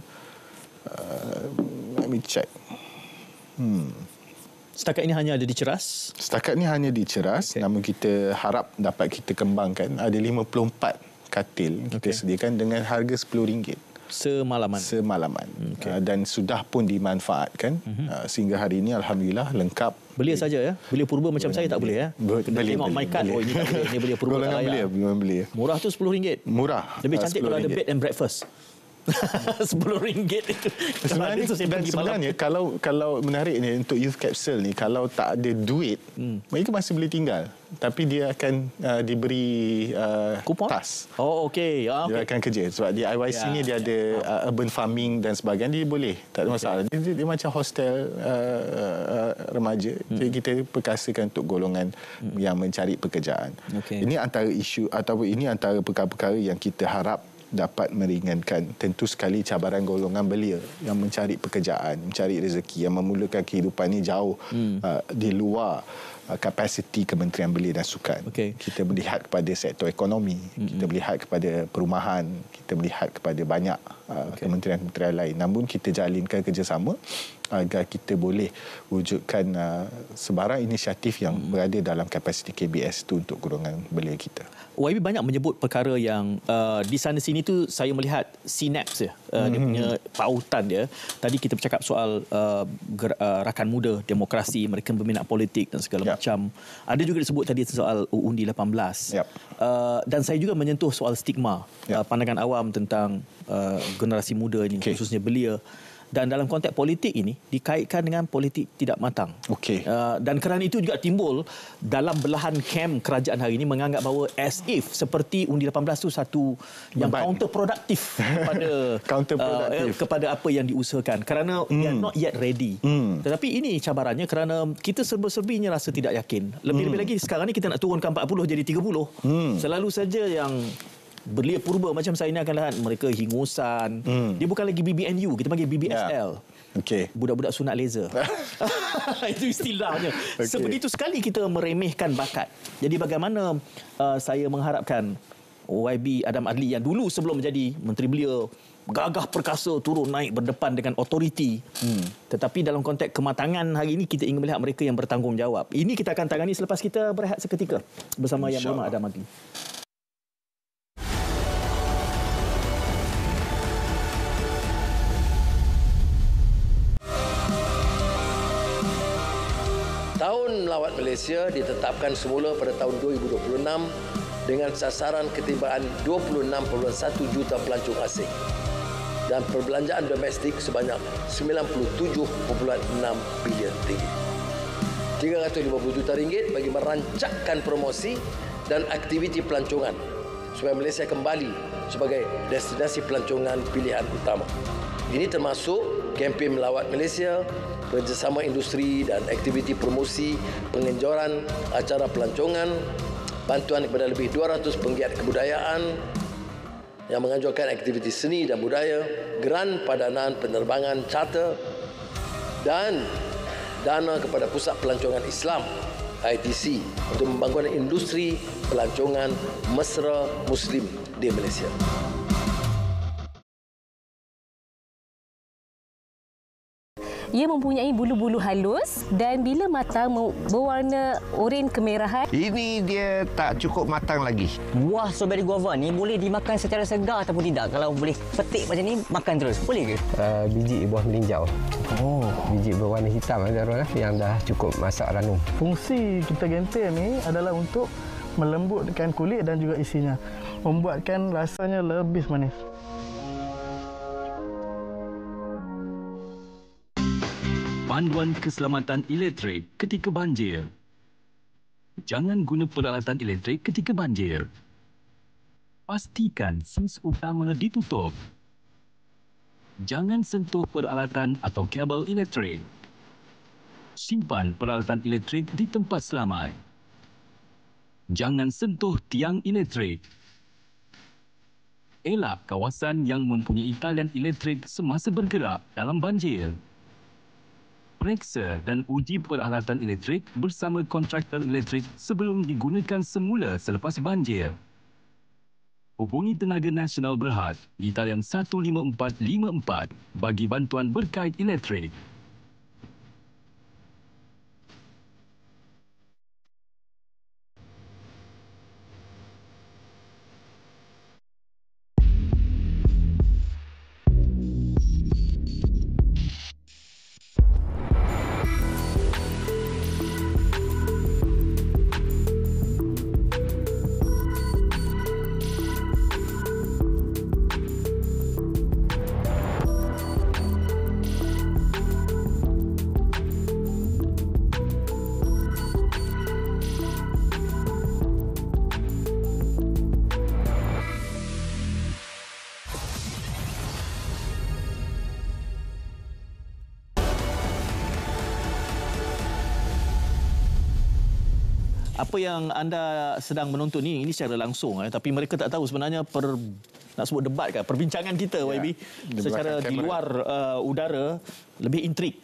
uh, let me check. Hmm. Setakat ini hanya ada di Ceras? Setakat ini hanya di Ceras. Okay. Namun kita harap dapat kita kembangkan. Ada lima puluh empat katil kita okay. sediakan dengan harga sepuluh ringgit. Semalaman? Semalaman. Okay. Uh, dan sudah pun dimanfaatkan. Uh-huh. Uh, sehingga hari ini Alhamdulillah lengkap. Belia saja ya? Belia purba macam saya tak boleh ya? Kena tengok my card. Oh ini tak boleh. Ini belia purba tak layak. Belia, belia. Murah tu sepuluh ringgit? Murah. Lebih cantik kalau ada bed and breakfast. sepuluh ringgit itu. Sebenarnya, itu dan sebenarnya kalau kalau menarik ni untuk Youth Capsule ni, kalau tak ada duit, hmm. mereka masih boleh tinggal. Tapi dia akan uh, diberi uh, kupon? Tas. Oh okey. Ah, dia okay. akan kerja sebab di I Y C ya, ni dia ada uh, urban farming dan sebagainya, dia boleh, tak ada masalah. Okay. Dia, dia macam hostel uh, uh, remaja. Hmm. Jadi kita perkasakan untuk golongan hmm. yang mencari pekerjaan. Okay. Ini antara isu ataupun ini antara perkara-perkara yang kita harap dapat meringankan tentu sekali cabaran golongan belia yang mencari pekerjaan, mencari rezeki, yang memulakan kehidupan ini jauh hmm. uh, di luar uh, kapasiti Kementerian Belia dan Sukan. Okay. Kita melihat kepada sektor ekonomi, hmm. kita melihat kepada perumahan, kita melihat kepada banyak uh, okay. kementerian-kementerian lain. Namun kita jalinkan kerjasama agar kita boleh wujudkan uh, sebarang inisiatif yang hmm. berada dalam kapasiti K B S itu untuk golongan belia kita. Y B banyak menyebut perkara yang uh, di sana sini tu saya melihat sinaps ya, uh, hmm. dia punya pautan dia. Tadi kita bercakap soal uh, ger, uh, rakan muda, demokrasi, mereka berminat politik dan segala yep. macam. Ada juga disebut tadi soal undi lapan belas. Yep. Uh, dan saya juga menyentuh soal stigma, yep. uh, pandangan awam tentang uh, generasi muda ini, okay. khususnya belia. Dan dalam konteks politik ini dikaitkan dengan politik tidak matang. Okey. Uh, dan kerana itu juga timbul dalam belahan kem kerajaan hari ini menganggap bahawa as if seperti undi lapan belas itu satu yang counterproduktif kepada counterproduktif uh, kepada apa yang diusahakan, kerana mm. we are not yet ready. Mm. Tetapi ini cabarannya kerana kita serba-serbinya rasa tidak yakin. Lebih-lebih mm. lagi sekarang ni kita nak turunkan empat puluh jadi tiga puluh. Mm. Selalu saja yang belia purba macam saya ni akan lihat mereka hingusan. Hmm. Dia bukan lagi B B N U, kita panggil B B S L. Yeah. Okey. Budak-budak sunat laser. Itu istilahnya. Okay. Sebegitu sekali kita meremehkan bakat. Jadi bagaimana uh, saya mengharapkan Y B Adam Adli yang dulu sebelum menjadi Menteri Belia gagah perkasa turun naik berdepan dengan otoriti. Hmm. Tetapi dalam konteks kematangan hari ini kita ingin melihat mereka yang bertanggungjawab. Ini kita akan tangani selepas kita berehat seketika bersama Yang Berhormat Adam Adli. Tahun Melawat Malaysia ditetapkan semula pada tahun dua ribu dua puluh enam dengan sasaran ketibaan dua puluh enam perpuluhan satu juta pelancong asing. dan perbelanjaan domestik sebanyak sembilan puluh tujuh perpuluhan enam bilion ringgit. tiga ratus lima puluh juta ringgit bagi merancangkan promosi dan aktiviti pelancongan supaya Malaysia kembali sebagai destinasi pelancongan pilihan utama. Ini termasuk kempen melawat Malaysia, kerjasama industri dan aktiviti promosi, pengenjoran acara pelancongan, bantuan kepada lebih dua ratus penggiat kebudayaan yang menganjurkan aktiviti seni dan budaya, geran padanan penerbangan charter dan dana kepada Pusat Pelancongan Islam I T C untuk membangun industri pelancongan mesra Muslim di Malaysia. Ia mempunyai bulu-bulu halus dan bila matang berwarna oranye kemerahan. Ini dia tak cukup matang lagi. Buah strawberry guava ni boleh dimakan secara segar ataupun tidak? Kalau boleh petik macam ni, makan terus. Boleh ke? Uh, biji buah melinjau. Oh. Biji berwarna hitam ada yang dah cukup masak ranum. Fungsi kita genting ni adalah untuk melembutkan kulit dan juga isinya. Membuatkan rasanya lebih manis. Panduan keselamatan elektrik ketika banjir. Jangan guna peralatan elektrik ketika banjir. Pastikan sis utama ditutup. Jangan sentuh peralatan atau kabel elektrik. Simpan peralatan elektrik di tempat selamat. Jangan sentuh tiang elektrik. Elak kawasan yang mempunyai talian elektrik semasa bergerak dalam banjir. Periksa dan uji peralatan elektrik bersama kontraktor elektrik sebelum digunakan semula selepas banjir. Hubungi Tenaga Nasional Berhad di talian satu lima empat lima empat bagi bantuan berkait elektrik. Apa yang anda sedang menonton ni, ini secara langsung, eh, tapi mereka tak tahu sebenarnya per, nak sebut debat kan, perbincangan kita, ya, Y B, secara di luar uh, udara lebih intrik.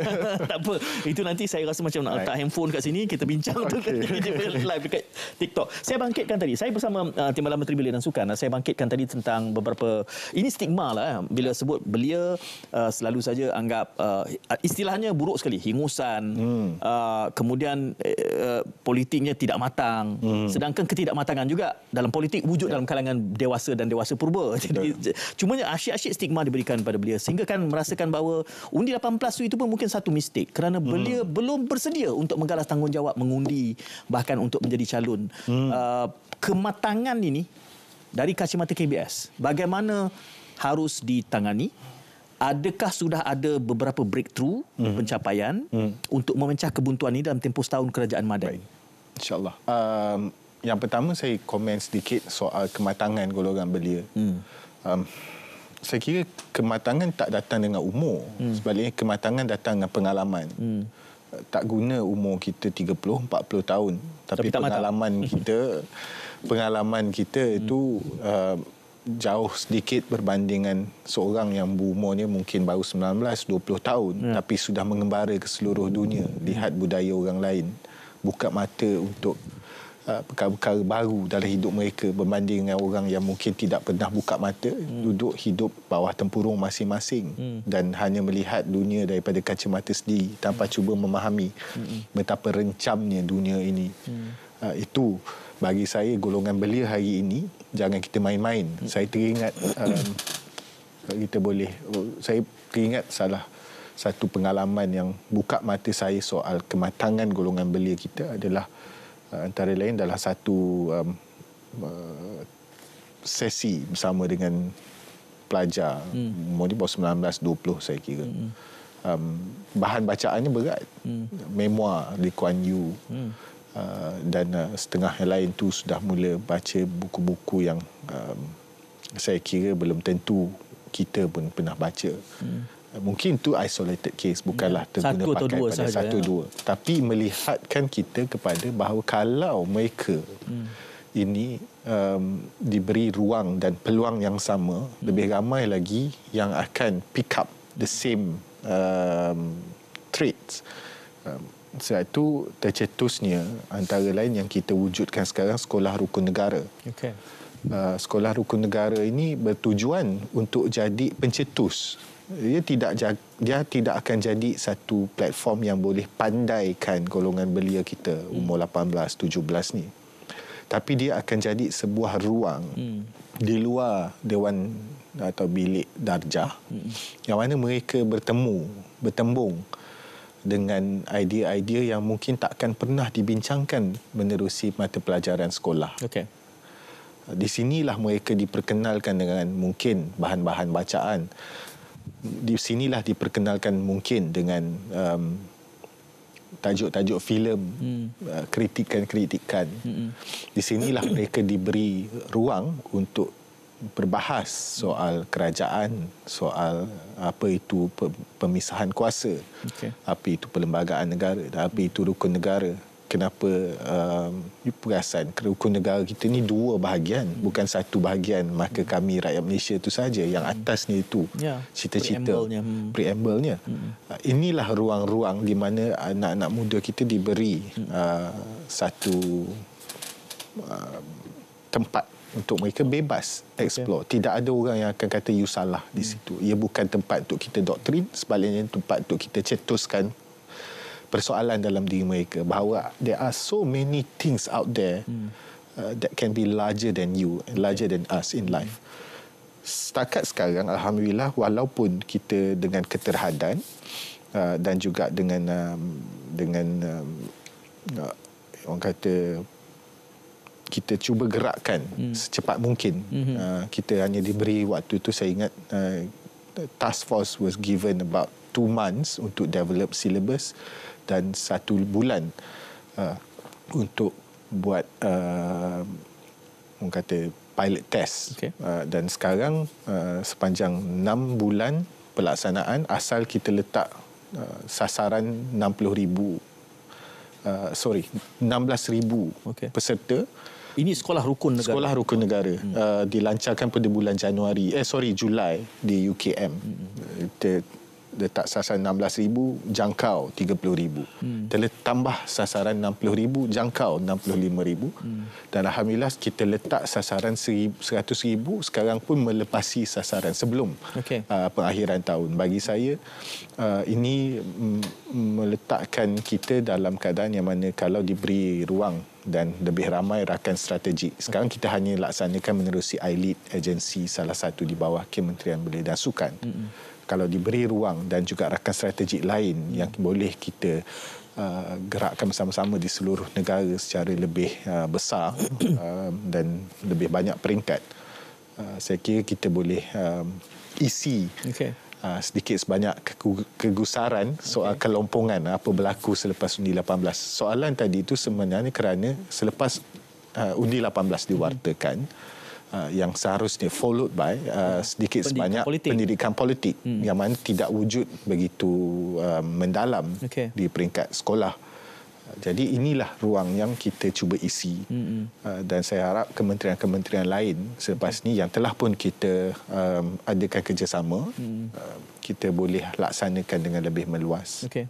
Tak apa, itu nanti saya rasa macam nak letak handphone kat sini, kita bincang okay. tu live dekat TikTok. Saya bangkitkan tadi, saya bersama uh, Timbalan Menteri Belia dan Sukan, saya bangkitkan tadi tentang beberapa, ini stigma lah, eh, bila sebut belia uh, selalu saja anggap uh, istilahnya buruk sekali, hingusan, hmm. uh, kemudian uh, politiknya tidak matang, hmm. sedangkan ketidakmatangan juga dalam politik wujud ya. dalam kalangan dewasa dan dewasa purba. Jadi cumanya asyik-asyik stigma diberikan pada belia sehingga kan merasakan bahawa undi lapan belas itu pun mungkin satu mistik kerana belia hmm. belum bersedia untuk menggalas tanggungjawab mengundi bahkan untuk menjadi calon. Hmm. Uh, kematangan ini dari kacamata K B S bagaimana harus ditangani? Adakah sudah ada beberapa breakthrough hmm. pencapaian hmm. untuk memecah kebuntuan ini dalam tempoh setahun kerajaan Madani? InsyaAllah. Um, yang pertama saya komen sedikit soal kematangan golongan belia. Hmm. Um, saya kira kematangan tak datang dengan umur. Hmm. Sebaliknya kematangan datang dengan pengalaman. Hmm. Tak guna umur kita tiga puluh, empat puluh tahun. Tapi, Tapi pengalaman matang. kita pengalaman kita hmm. itu uh, jauh sedikit berbandingan seorang yang berumurnya mungkin baru sembilan belas, dua puluh tahun. Hmm. Tapi sudah mengembara ke seluruh dunia. Lihat budaya orang lain. Buka mata untuk uh, perkara-perkara baru dalam hidup mereka berbanding dengan orang yang mungkin tidak pernah buka mata, hmm. duduk hidup bawah tempurung masing-masing hmm. dan hanya melihat dunia daripada kacamata sendiri tanpa hmm. cuba memahami hmm. betapa rencamnya dunia ini. Hmm. Uh, itu bagi saya golongan belia hari ini, jangan kita main-main. Hmm. Saya teringat, um, kita boleh, saya teringat salah satu pengalaman yang buka mata saya soal kematangan golongan belia kita adalah uh, antara lain dalam satu um, uh, sesi bersama dengan pelajar. Hmm. Umur dia baru sembilan belas dua puluh saya kira. Hmm. Um, bahan bacaannya berat. Hmm. Memoir Lee Kuan Yew. Hmm. Uh, dan uh, setengah yang lain tu sudah mula baca buku-buku yang um, saya kira belum tentu kita pun pernah baca. Hmm. Mungkin itu isolated case, bukanlah terguna satu pakai dua pada sahaja, satu ya. dua. Tapi melihatkan kita kepada bahawa kalau mereka hmm. ini um, diberi ruang dan peluang yang sama, hmm. lebih ramai lagi yang akan pick up the same um, traits. Um, sebab itu tercetusnya antara lain yang kita wujudkan sekarang sekolah rukun negara. Okay. Uh, sekolah rukun negara ini bertujuan untuk jadi pencetus. Dia tidak dia tidak akan jadi satu platform yang boleh pandaikan golongan belia kita umur lapan belas tujuh belas ni. Tapi dia akan jadi sebuah ruang hmm. di luar dewan atau bilik darjah hmm. yang mana mereka bertemu, bertembung dengan idea-idea yang mungkin takkan pernah dibincangkan menerusi mata pelajaran sekolah. Okey. Di sinilah mereka diperkenalkan dengan mungkin bahan-bahan bacaan. Di sinilah diperkenalkan mungkin dengan um, tajuk-tajuk filem, hmm. uh, kritikan-kritikan. Hmm. Di sinilah mereka diberi ruang untuk berbahas soal kerajaan, soal apa itu pemisahan kuasa, okay. apa itu perlembagaan negara, dan apa itu rukun negara. Kenapa um, perasan rukun negara kita ni dua bahagian, hmm. bukan satu bahagian. Maka kami rakyat Malaysia itu saja, yang atasnya itu ya, cita-cita, preamble-nya. Hmm. preamble-nya. Hmm. Uh, inilah ruang-ruang di mana anak-anak muda kita diberi hmm. uh, satu uh, tempat untuk mereka bebas explore. Okay. Tidak ada orang yang akan kata you salah hmm. di situ. Ia bukan tempat untuk kita doktrin, sebaliknya tempat untuk kita cetuskan persoalan dalam diri mereka bahawa there are so many things out there hmm. uh, that can be larger than you, larger than us in life. Setakat sekarang, alhamdulillah, walaupun kita dengan keterhadan uh, dan juga dengan um, dengan um, uh, orang kata kita cuba gerakkan hmm. secepat mungkin. Hmm. Uh, kita hanya diberi waktu itu, saya ingat uh, task force was given about two months untuk develop syllabus dan satu bulan uh, untuk buat uh, orang kata pilot test. Okay. Uh, dan sekarang uh, sepanjang enam bulan pelaksanaan, asal kita letak uh, sasaran enam puluh ribu uh, sorry enam belas ribu okay. peserta. Ini sekolah rukun negara. Sekolah rukun negara hmm. uh, dilancarkan pada bulan Januari eh sorry Julai di U K M. Hmm. Kita letak sasaran enam belas ribu, jangkau tiga puluh ribu. Hmm. Kita tambah sasaran enam puluh ribu, jangkau enam puluh lima ribu. Hmm. Dan alhamdulillah kita letak sasaran seratus ribu, sekarang pun melepasi sasaran sebelum okay. uh, pengakhiran tahun. Bagi saya uh, ini mm, meletakkan kita dalam keadaan yang mana kalau diberi ruang dan lebih ramai rakan strategik. Sekarang kita hanya laksanakan menerusi I L E A D agensi salah satu di bawah Kementerian Belia dan Sukan. Mm-hmm. Kalau diberi ruang dan juga rakan strategik lain mm. yang boleh kita uh, gerakkan bersama-sama di seluruh negara secara lebih uh, besar uh, dan lebih banyak peringkat, uh, saya kira kita boleh um, isi okay. uh, sedikit sebanyak kegusaran soal okay. kelompongan apa berlaku selepas undi lapan belas. Soalan tadi itu sebenarnya kerana selepas uh, undi lapan belas diwartakan, uh, yang seharusnya followed by uh, sedikit pendidikan sebanyak politik. pendidikan politik hmm. yang mana tidak wujud begitu uh, mendalam okay. di peringkat sekolah. Jadi inilah ruang yang kita cuba isi mm-hmm. uh, dan saya harap kementerian-kementerian lain selepas okay. ni yang telah pun kita um, adakan kerjasama mm. uh, kita boleh laksanakan dengan lebih meluas. Okey.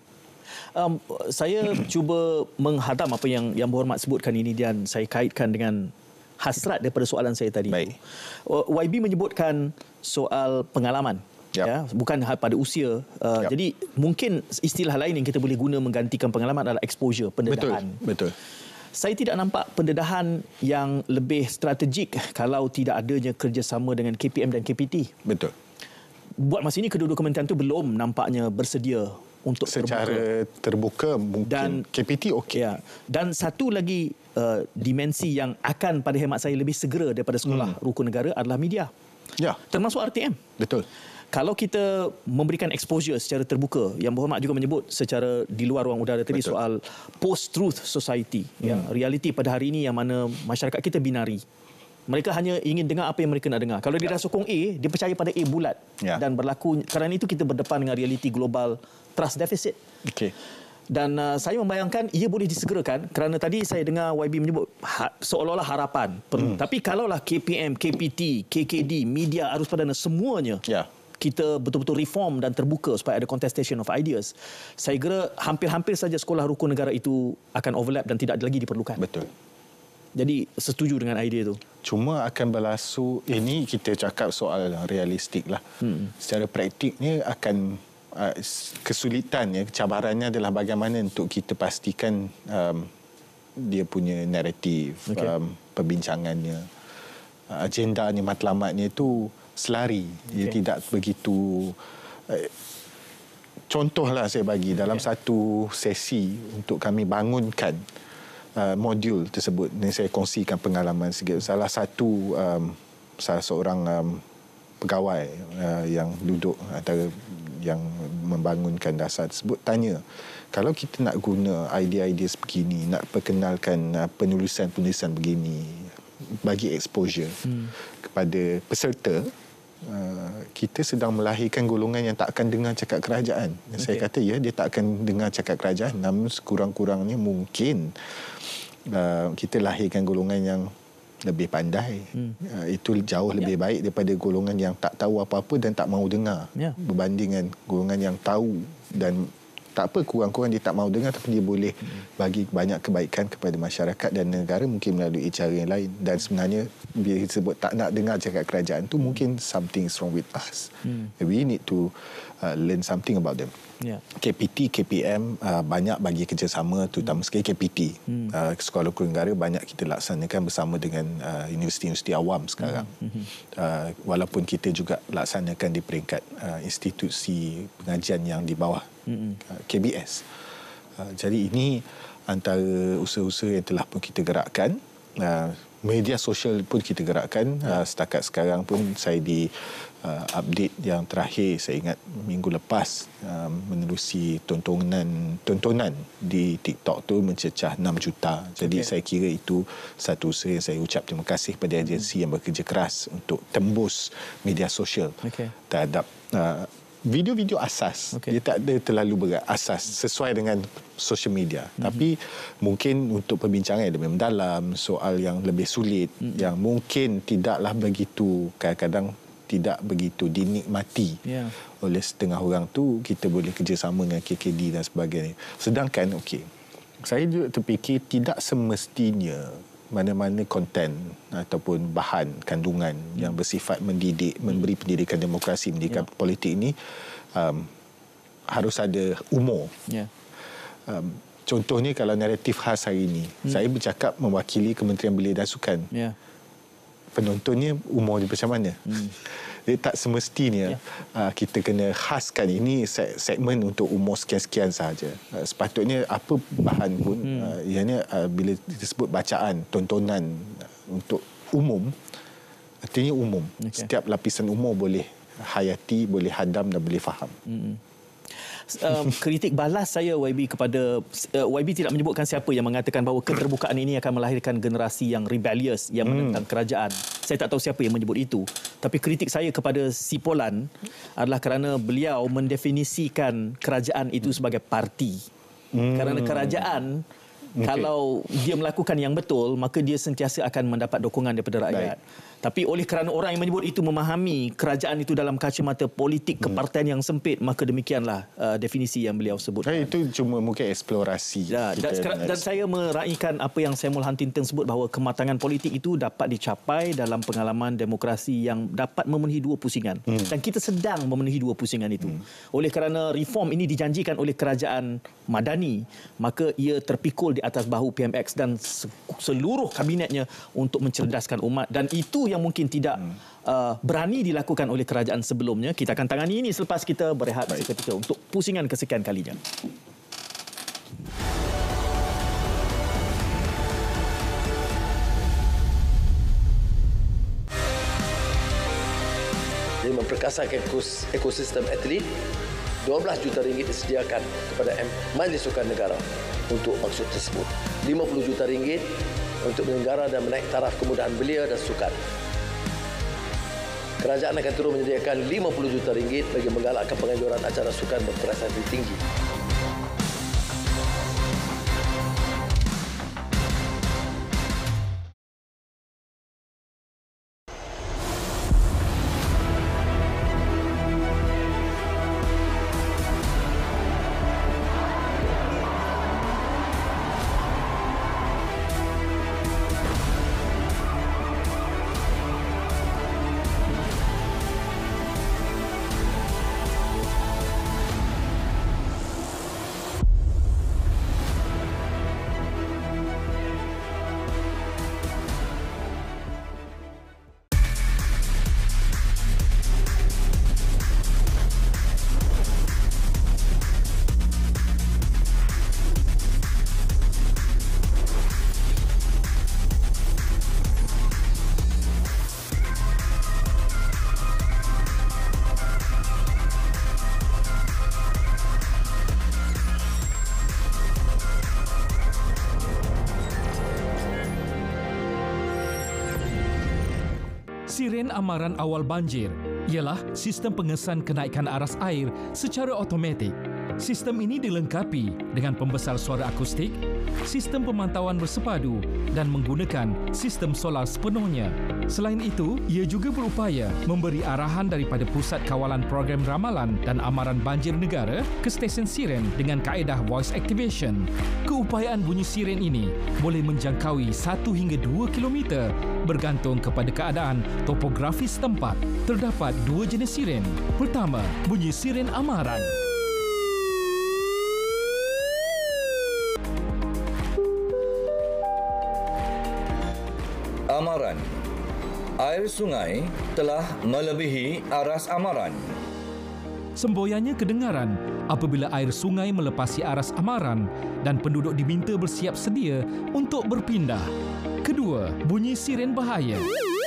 Um, saya cuba menghadam apa yang yang berhormat sebutkan ini dan saya kaitkan dengan hasrat daripada soalan saya tadi. Baik. Y B menyebutkan soal pengalaman. Yep. Ya, bukan pada usia. Uh, yep. Jadi mungkin istilah lain yang kita boleh guna menggantikan pengalaman adalah exposure, pendedahan. Betul. Betul. Saya tidak nampak pendedahan yang lebih strategik kalau tidak adanya kerjasama dengan K P M dan K P T. Betul. Buat masa ini kedua-dua kementerian itu belum nampaknya bersedia untuk secara terbuka, terbuka mungkin dan, K P T okey. Ya. Dan satu lagi uh, dimensi yang akan pada hemat saya lebih segera daripada sekolah hmm. rukun negara adalah media. Ya. Termasuk R T M. Betul. Kalau kita memberikan exposure secara terbuka, yang Berhormat juga menyebut secara di luar ruang udara tadi, betul, soal post-truth society, hmm. ya, realiti pada hari ini yang mana masyarakat kita binari. Mereka hanya ingin dengar apa yang mereka nak dengar. Kalau dia dah sokong A, dia percaya pada A bulat. Ya. Dan berlaku, kerana itu kita berdepan dengan realiti global trust deficit. Okey. Dan uh, saya membayangkan ia boleh disegerakan kerana tadi saya dengar Y B menyebut ha, seolah-olah harapan. Hmm. Tapi kalaulah K P M, K P T, K K D, media arus perdana, semuanya ya. kita betul-betul reform dan terbuka supaya ada contestation of ideas, saya kira hampir-hampir saja sekolah rukun negara itu akan overlap dan tidak lagi diperlukan. Betul. Jadi setuju dengan idea itu. Cuma akan berlaku, ini kita cakap soal realistik lah. Hmm. Secara praktiknya akan uh, kesulitan, ya, cabarannya adalah bagaimana untuk kita pastikan um, dia punya naratif, okay. um, perbincangannya, uh, agendanya, matlamatnya itu selari. Dia okay. tidak begitu... Uh, contohlah saya bagi dalam okay. satu sesi untuk kami bangunkan Uh, modul tersebut, ni saya kongsikan pengalaman sikit. Salah satu um, salah seorang um, pegawai uh, yang duduk antara yang membangunkan dasar tersebut tanya, kalau kita nak guna idea-idea sebegini, nak perkenalkan uh, penulisan-penulisan begini, bagi exposure hmm. kepada peserta, Uh, kita sedang melahirkan golongan yang tak akan dengar cakap kerajaan. Okay. Saya kata ya, dia tak akan dengar cakap kerajaan, namun sekurang-kurangnya mungkin uh, kita lahirkan golongan yang lebih pandai. Hmm. Uh, itu jauh lebih yeah. baik daripada golongan yang tak tahu apa-apa dan tak mahu dengar. Yeah. Berbanding dengan golongan yang tahu dan tak apa, kurang-kurang dia tak mahu dengar, tapi dia boleh bagi banyak kebaikan kepada masyarakat dan negara, mungkin melalui cara yang lain. Dan sebenarnya bila disebut tak nak dengar cakap kerajaan tu, mungkin something is wrong with us. Hmm. We need to uh, learn something about them. Yeah. K P T, K P M uh, banyak bagi kerjasama, terutama sekali K P T. Hmm. Uh, Sekolah Rukun Negara banyak kita laksanakan bersama dengan uh, universiti-universiti awam sekarang. Hmm. Uh, walaupun kita juga laksanakan di peringkat uh, institusi pengajian yang di bawah hmm. uh, K B S. Uh, jadi ini antara usaha-usaha yang telah pun kita gerakkan. Uh, media sosial pun kita gerakkan. Uh, setakat sekarang pun saya di Uh, update yang terakhir, saya ingat minggu lepas, um, menerusi tontonan tontonan di TikTok tu mencecah enam juta. Jadi okay. saya kira itu satu usaha yang saya ucap terima kasih kepada agensi hmm. yang bekerja keras untuk tembus media sosial okay. terhadap uh, video-video asas. Okay. Dia tak ada terlalu berat, asas sesuai dengan social media. Mm-hmm. Tapi mungkin untuk perbincangan yang lebih mendalam, soal yang lebih sulit, mm-hmm. yang mungkin tidaklah begitu, kadang-kadang tidak begitu dinikmati yeah. oleh setengah orang tu, kita boleh kerjasama dengan K K D dan sebagainya. Sedangkan, okey, saya juga terfikir tidak semestinya mana-mana konten ataupun bahan kandungan hmm. yang bersifat mendidik, memberi pendidikan demokrasi, pendidikan yeah. politik ini um, harus ada umur. Yeah. Um, contohnya kalau naratif khas hari ini, hmm. saya bercakap mewakili Kementerian Belia dan Sukan. Yeah. Penontonnya umur dia macam mana? Hmm. Dia tak semestinya yeah. uh, kita kena khaskan ini segmen untuk umur sekian-sekian sahaja. Uh, sepatutnya apa bahan pun, hmm. uh, ianya uh, bila disebut bacaan, tontonan uh, untuk umum, artinya umum. Okay. Setiap lapisan umur boleh hayati, boleh hadam dan boleh faham. Hmm. Um, kritik balas saya Y B kepada uh, Y B tidak menyebutkan siapa yang mengatakan bahawa keterbukaan ini akan melahirkan generasi yang rebellious, yang menentang hmm. kerajaan. Saya tak tahu siapa yang menyebut itu. Tapi kritik saya kepada Sipolan adalah kerana beliau mendefinisikan kerajaan itu sebagai parti. Hmm. Kerana kerajaan okay. kalau dia melakukan yang betul, maka dia sentiasa akan mendapat dukungan daripada rakyat. Baik. Tapi oleh kerana orang yang menyebut itu memahami kerajaan itu dalam kacamata politik kepartian yang sempit, maka demikianlah uh, definisi yang beliau sebut. Hey, itu cuma mungkin eksplorasi. Ya, dan, dan saya meraihkan apa yang Samuel Huntington sebut bahawa kematangan politik itu dapat dicapai dalam pengalaman demokrasi yang dapat memenuhi dua pusingan. Hmm. Dan kita sedang memenuhi dua pusingan itu. Hmm. Oleh kerana reform ini dijanjikan oleh kerajaan Madani, maka ia terpikul di atas bahu P M X dan seluruh kabinetnya untuk mencerdaskan umat, dan itu yang mungkin tidak hmm. uh, berani dilakukan oleh kerajaan sebelumnya. Kita akan tangani ini selepas kita berehat Baik. seketika untuk pusingan kesekian kalinya. Jadi memperkasakan ekosistem atlet, dua belas juta ringgit disediakan kepada Majlis Sukan Negara untuk maksud tersebut. lima puluh juta ringgit untuk menyelenggara dan menaik taraf kemudahan belia dan sukan. Kerajaan akan terus menyediakan lima puluh juta ringgit bagi menggalakkan penganjuran acara sukan berprestasi tinggi. Siren amaran awal banjir ialah sistem pengesan kenaikan aras air secara automatik. Sistem ini dilengkapi dengan pembesar suara akustik, sistem pemantauan bersepadu dan menggunakan sistem solar sepenuhnya. Selain itu, ia juga berupaya memberi arahan daripada Pusat Kawalan Program Ramalan dan Amaran Banjir Negara ke stesen siren dengan kaedah voice activation. Keupayaan bunyi siren ini boleh menjangkaui satu hingga dua kilometer bergantung kepada keadaan topografi setempat. Terdapat dua jenis siren. Pertama, bunyi siren amaran. Amaran. Air sungai telah melebihi aras amaran. Semboyannya kedengaran apabila air sungai melepasi aras amaran dan penduduk diminta bersiap sedia untuk berpindah. Kedua, bunyi siren bahaya.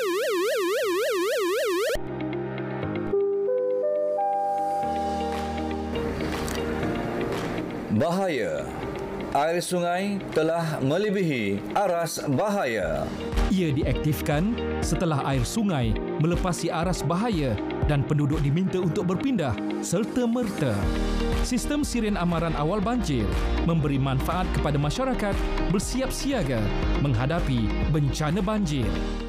Bahaya. Air sungai telah melebihi aras bahaya. Ia diaktifkan setelah air sungai melepasi aras bahaya dan penduduk diminta untuk berpindah serta-merta. Sistem siren amaran awal banjir memberi manfaat kepada masyarakat bersiap siaga menghadapi bencana banjir.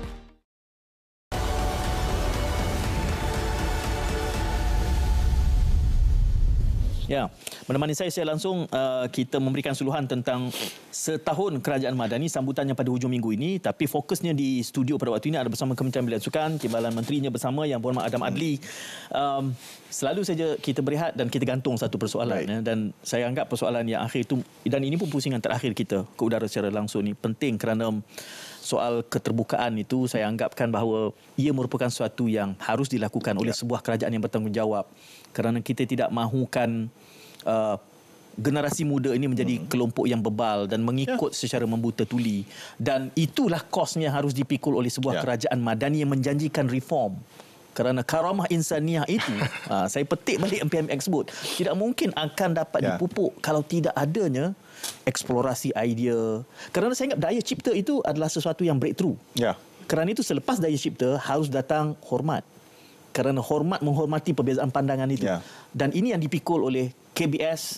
Ya, menemani saya saya langsung uh, kita memberikan suluhan tentang setahun Kerajaan Madani sambutannya pada hujung minggu ini, tapi fokusnya di studio pada waktu ini ada bersama Kementerian Belia Sukan, Timbalan Menterinya bersama Yang Berhormat Adam Adli. Um, selalu saja kita berehat dan kita gantung satu persoalan ya, dan saya anggap persoalan yang akhir itu, dan ini pun pusingan terakhir kita ke udara secara langsung ini penting kerana soal keterbukaan itu saya anggapkan bahawa ia merupakan sesuatu yang harus dilakukan oleh sebuah kerajaan yang bertanggungjawab, kerana kita tidak mahukan uh, generasi muda ini menjadi hmm. kelompok yang bebal dan mengikut ya. secara membuta tuli, dan itulah kosnya harus dipikul oleh sebuah ya. kerajaan madani yang menjanjikan reform. Kerana karamah insaniah itu uh, saya petik balik M P M X sebut tidak mungkin akan dapat ya. dipupuk kalau tidak adanya eksplorasi idea. Kerana saya ingat daya cipta itu adalah sesuatu yang breakthrough. Ya. Kerana itu selepas daya cipta harus datang hormat. Kerana hormat menghormati perbezaan pandangan itu. Ya. Dan ini yang dipikul oleh K B S,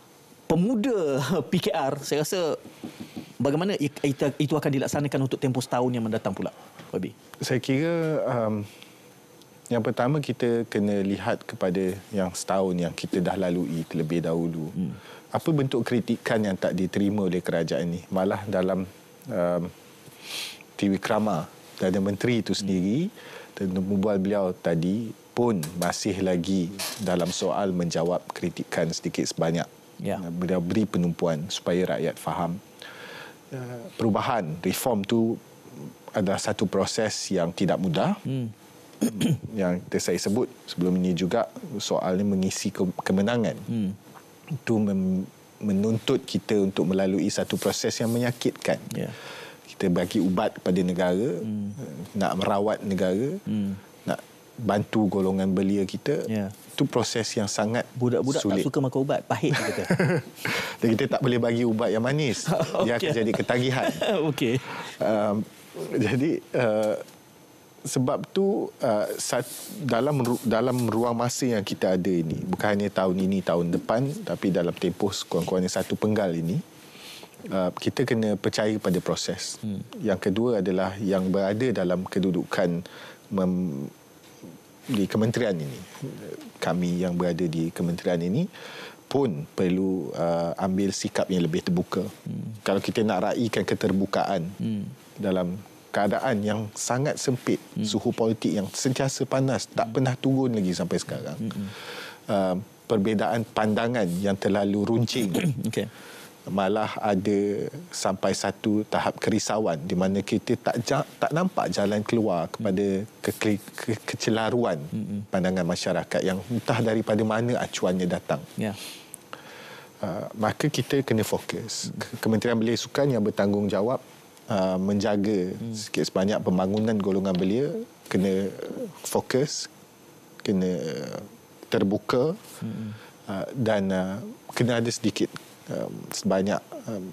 pemuda P K R. Saya rasa bagaimana itu akan dilaksanakan untuk tempoh setahun yang mendatang pula, Fabi? Saya kira um, yang pertama kita kena lihat kepada yang setahun yang kita dah lalui terlebih dahulu. Hmm. Apa bentuk kritikan yang tak diterima oleh kerajaan ini? Malah dalam um, Trivikrama Perdana Menteri itu sendiri dan membual beliau tadi pun masih lagi dalam soal menjawab kritikan sedikit sebanyak. Ya. Beliau beri penumpuan supaya rakyat faham uh, perubahan, reform tu adalah satu proses yang tidak mudah. Hmm. Yang saya sebut sebelum ini juga soalnya mengisi ke- kemenangan. Hmm. Itu mem- menuntut kita untuk melalui satu proses yang menyakitkan. Yeah. Kita bagi ubat kepada negara, hmm. nak merawat negara, hmm. nak bantu golongan belia kita, yeah. itu proses yang sangat budak-budak sulit. tak suka makan ubat, pahit kata. Dan kita tak boleh bagi ubat yang manis. Okay. Dia akan jadi ketagihan. Okey. Um, jadi uh, sebab tu uh, sat, dalam dalam ruang masa yang kita ada ini, bukan hanya tahun ini, tahun depan, tapi dalam tempoh kurang-kurangnya satu penggal ini, uh, kita kena percaya pada proses. Hmm. Yang kedua adalah yang berada dalam kedudukan mem- di kementerian ini, kami yang berada di kementerian ini pun perlu uh, ambil sikap yang lebih terbuka. Hmm. Kalau kita nak raikan keterbukaan hmm. dalam keadaan yang sangat sempit, hmm. suhu politik yang sentiasa panas, tak hmm. pernah turun lagi sampai sekarang, hmm. uh, perbezaan pandangan yang terlalu runcing, okay. malah ada sampai satu tahap kerisauan di mana kita tak tak nampak jalan keluar kepada ke, ke, kecelaruan mm-hmm. pandangan masyarakat yang entah daripada mana acuannya datang. Yeah. Uh, maka kita kena fokus. Kementerian Belia Sukan yang bertanggungjawab uh, menjaga mm. sikit sebanyak pembangunan golongan belia kena fokus, kena terbuka mm-hmm. uh, dan uh, kena ada sedikit Um, sebanyak um,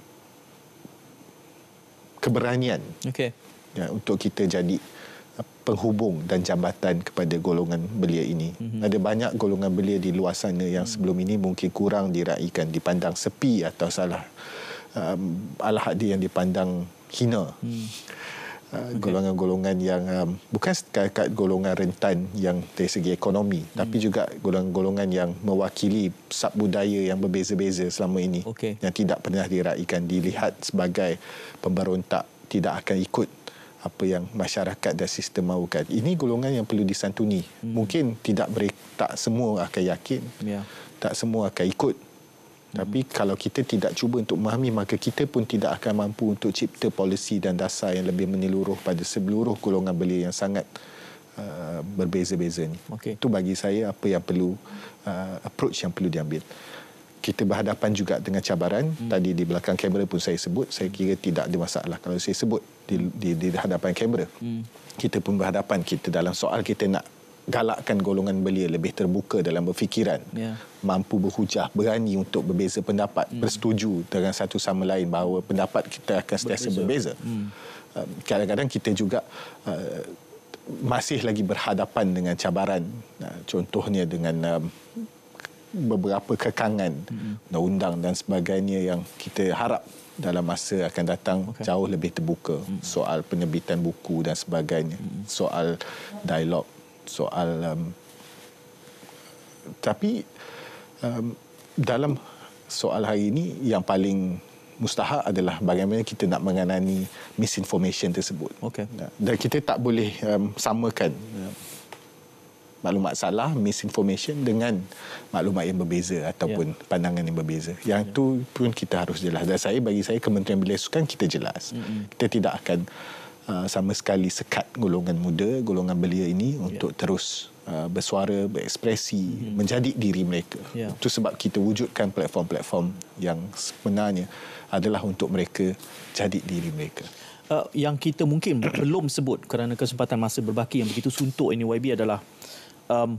keberanian okay. ya, untuk kita jadi uh, penghubung dan jambatan kepada golongan belia ini. Mm-hmm. Ada banyak golongan belia di luar sana yang mm. sebelum ini mungkin kurang diraikan, dipandang sepi atau salah um, ala hadi yang dipandang hina. Mm. Uh, okay. Golongan-golongan yang um, bukan setakat golongan rentan yang dari segi ekonomi, hmm. tapi juga golongan-golongan yang mewakili subbudaya yang berbeza-beza selama ini, okay. yang tidak pernah diraikan, dilihat sebagai pemberontak, tidak akan ikut apa yang masyarakat dan sistem mahukan. Ini golongan yang perlu disantuni. Hmm. Mungkin tidak beri, tak semua akan yakin, yeah. tak semua akan ikut. Tapi hmm. kalau kita tidak cuba untuk memahami, maka kita pun tidak akan mampu untuk cipta polisi dan dasar yang lebih menyeluruh pada seluruh golongan belia yang sangat uh, berbeza-beza ni. Okay. Itu bagi saya apa yang perlu, uh, approach yang perlu diambil. Kita berhadapan juga dengan cabaran. Hmm. Tadi di belakang kamera pun saya sebut, saya kira tidak ada masalah kalau saya sebut di, di, di hadapan kamera. Hmm. Kita pun berhadapan, kita dalam soal kita nak galakkan golongan belia lebih terbuka dalam berfikiran, yeah. mampu berhujah, berani untuk berbeza pendapat, mm. bersetuju dengan satu sama lain bahawa pendapat kita akan sentiasa berbeza. Mm. Uh, kadang-kadang kita juga uh, masih lagi berhadapan dengan cabaran, uh, contohnya dengan uh, beberapa kekangan mm. undang-undang dan sebagainya yang kita harap dalam masa akan datang okay. jauh lebih terbuka. Mm. Soal penerbitan buku dan sebagainya, mm. soal dialog, soal um, tapi um, dalam soal hari ini yang paling mustahak adalah bagaimana kita nak mengenani misinformation tersebut. Okay. Dan kita tak boleh um, samakan um, maklumat salah, misinformation dengan maklumat yang berbeza ataupun yeah. pandangan yang berbeza. Yang yeah. tu pun kita harus jelas. Dan saya bagi saya Kementerian Belia Sukan kita jelas. Mm-hmm. Kita tidak akan Uh, sama sekali sekat golongan muda, golongan belia ini yeah. untuk terus uh, bersuara, berekspresi, mm-hmm. menjadi diri mereka. Yeah. Itu sebab kita wujudkan platform-platform yang sebenarnya adalah untuk mereka jadi diri mereka. Uh, yang kita mungkin belum sebut kerana kesempatan masa berbaki yang begitu suntuk ini Y B adalah um,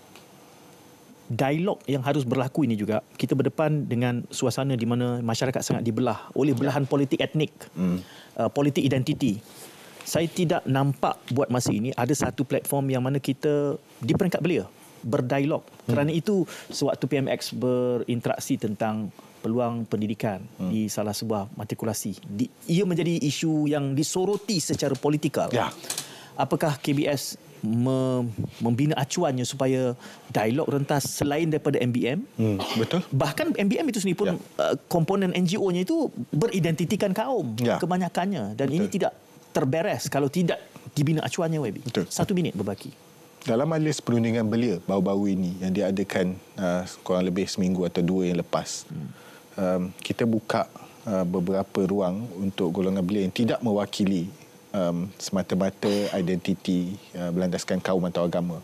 dialog yang harus berlaku ini juga. Kita berdepan dengan suasana di mana masyarakat sangat dibelah oleh belahan politik etnik, mm. uh, politik identiti. Saya tidak nampak buat masa ini ada satu platform yang mana kita di peringkat belia berdialog. Hmm. Kerana itu sewaktu P M X berinteraksi tentang peluang pendidikan hmm. di salah sebuah matrikulasi, di, ia menjadi isu yang disoroti secara politikal. Ya. Apakah K B S me, membina acuannya supaya dialog rentas selain daripada M B M? Hmm. Betul. Bahkan M B M itu sendiri pun ya. uh, komponen N G O-nya itu beridentitikan kaum ya. kebanyakannya. Dan Betul. ini tidak terberes kalau tidak dibina acuannya, Y B. Betul. Satu minit berbaki. Dalam majlis perundingan belia baru-baru ini yang diadakan uh, kurang lebih seminggu atau dua yang lepas, hmm. um, kita buka uh, beberapa ruang untuk golongan belia yang tidak mewakili um, semata-mata identiti uh, berlandaskan kaum atau agama.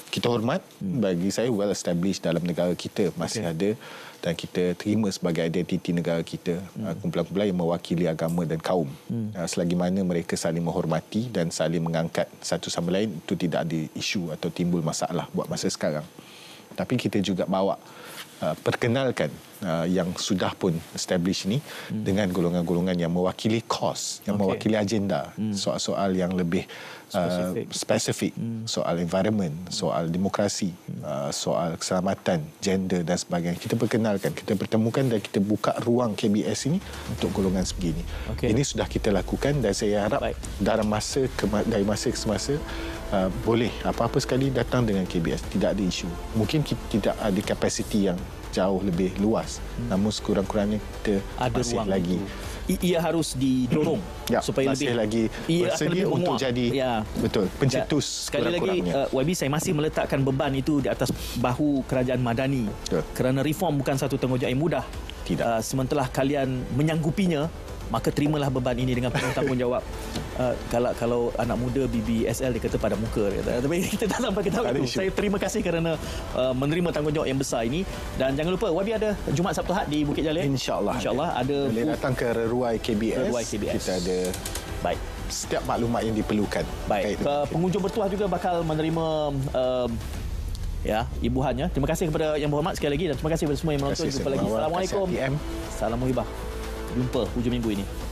kita hormat. Hmm. Bagi saya well established dalam negara kita, masih okay. ada dan kita terima sebagai identiti negara kita, hmm. kumpulan-kumpulan yang mewakili agama dan kaum. Hmm. Selagi mana mereka saling menghormati dan saling mengangkat satu sama lain, itu tidak ada isu atau timbul masalah buat masa sekarang. Tapi kita juga bawa uh, perkenalkan uh, yang sudah pun establish ni hmm. dengan golongan-golongan yang mewakili cause, yang okay. mewakili agenda, hmm. soal-soal yang lebih Uh, spesifik, hmm. soal environment, soal demokrasi, hmm. uh, soal keselamatan, gender dan sebagainya. Kita perkenalkan, kita pertemukan dan kita buka ruang K B S ini untuk golongan sebegini. Okay. Ini sudah kita lakukan dan saya harap Baik. dalam masa ke, dari masa ke semasa uh, boleh apa-apa sekali datang dengan K B S, tidak ada isu. Mungkin kita tidak ada kapasiti yang jauh lebih luas, hmm. namun sekurang-kurangnya kita ada masih lagi itu. Ia harus didorong ya, supaya masih lebih lagi bersedia untuk jadi ya. betul pencetus. Sekali lagi uh, Y B, saya masih meletakkan beban itu di atas bahu kerajaan Madani. Betul. Kerana reform bukan satu tanggungjawab yang mudah. Tidak. Uh, sementara kalian menyanggupinya, maka terimalah beban ini dengan penuh tanggungjawab. Uh, kalau kalau anak muda B B S L dia kata pada muka dia kata. Tapi kita tak sampai ke tahap itu. Saya terima kasih kerana uh, menerima tanggungjawab yang besar ini, dan jangan lupa Y B ada Jumaat Sabtu Ahad di Bukit Jalil. Insya-Allah. Insya-Allah ada. Boleh datang ke Reruai K B S. Reruai K B S. Kita ada baik setiap maklumat yang diperlukan. Baik. Uh, pengunjung bertuah juga bakal menerima uh, ya, ibuhannya. Terima kasih kepada yang berhormat sekali lagi dan terima kasih kepada semua yang menonton. Jumpa lagi. Assalamualaikum. Salam muhibah. Jumpa hujung minggu ini.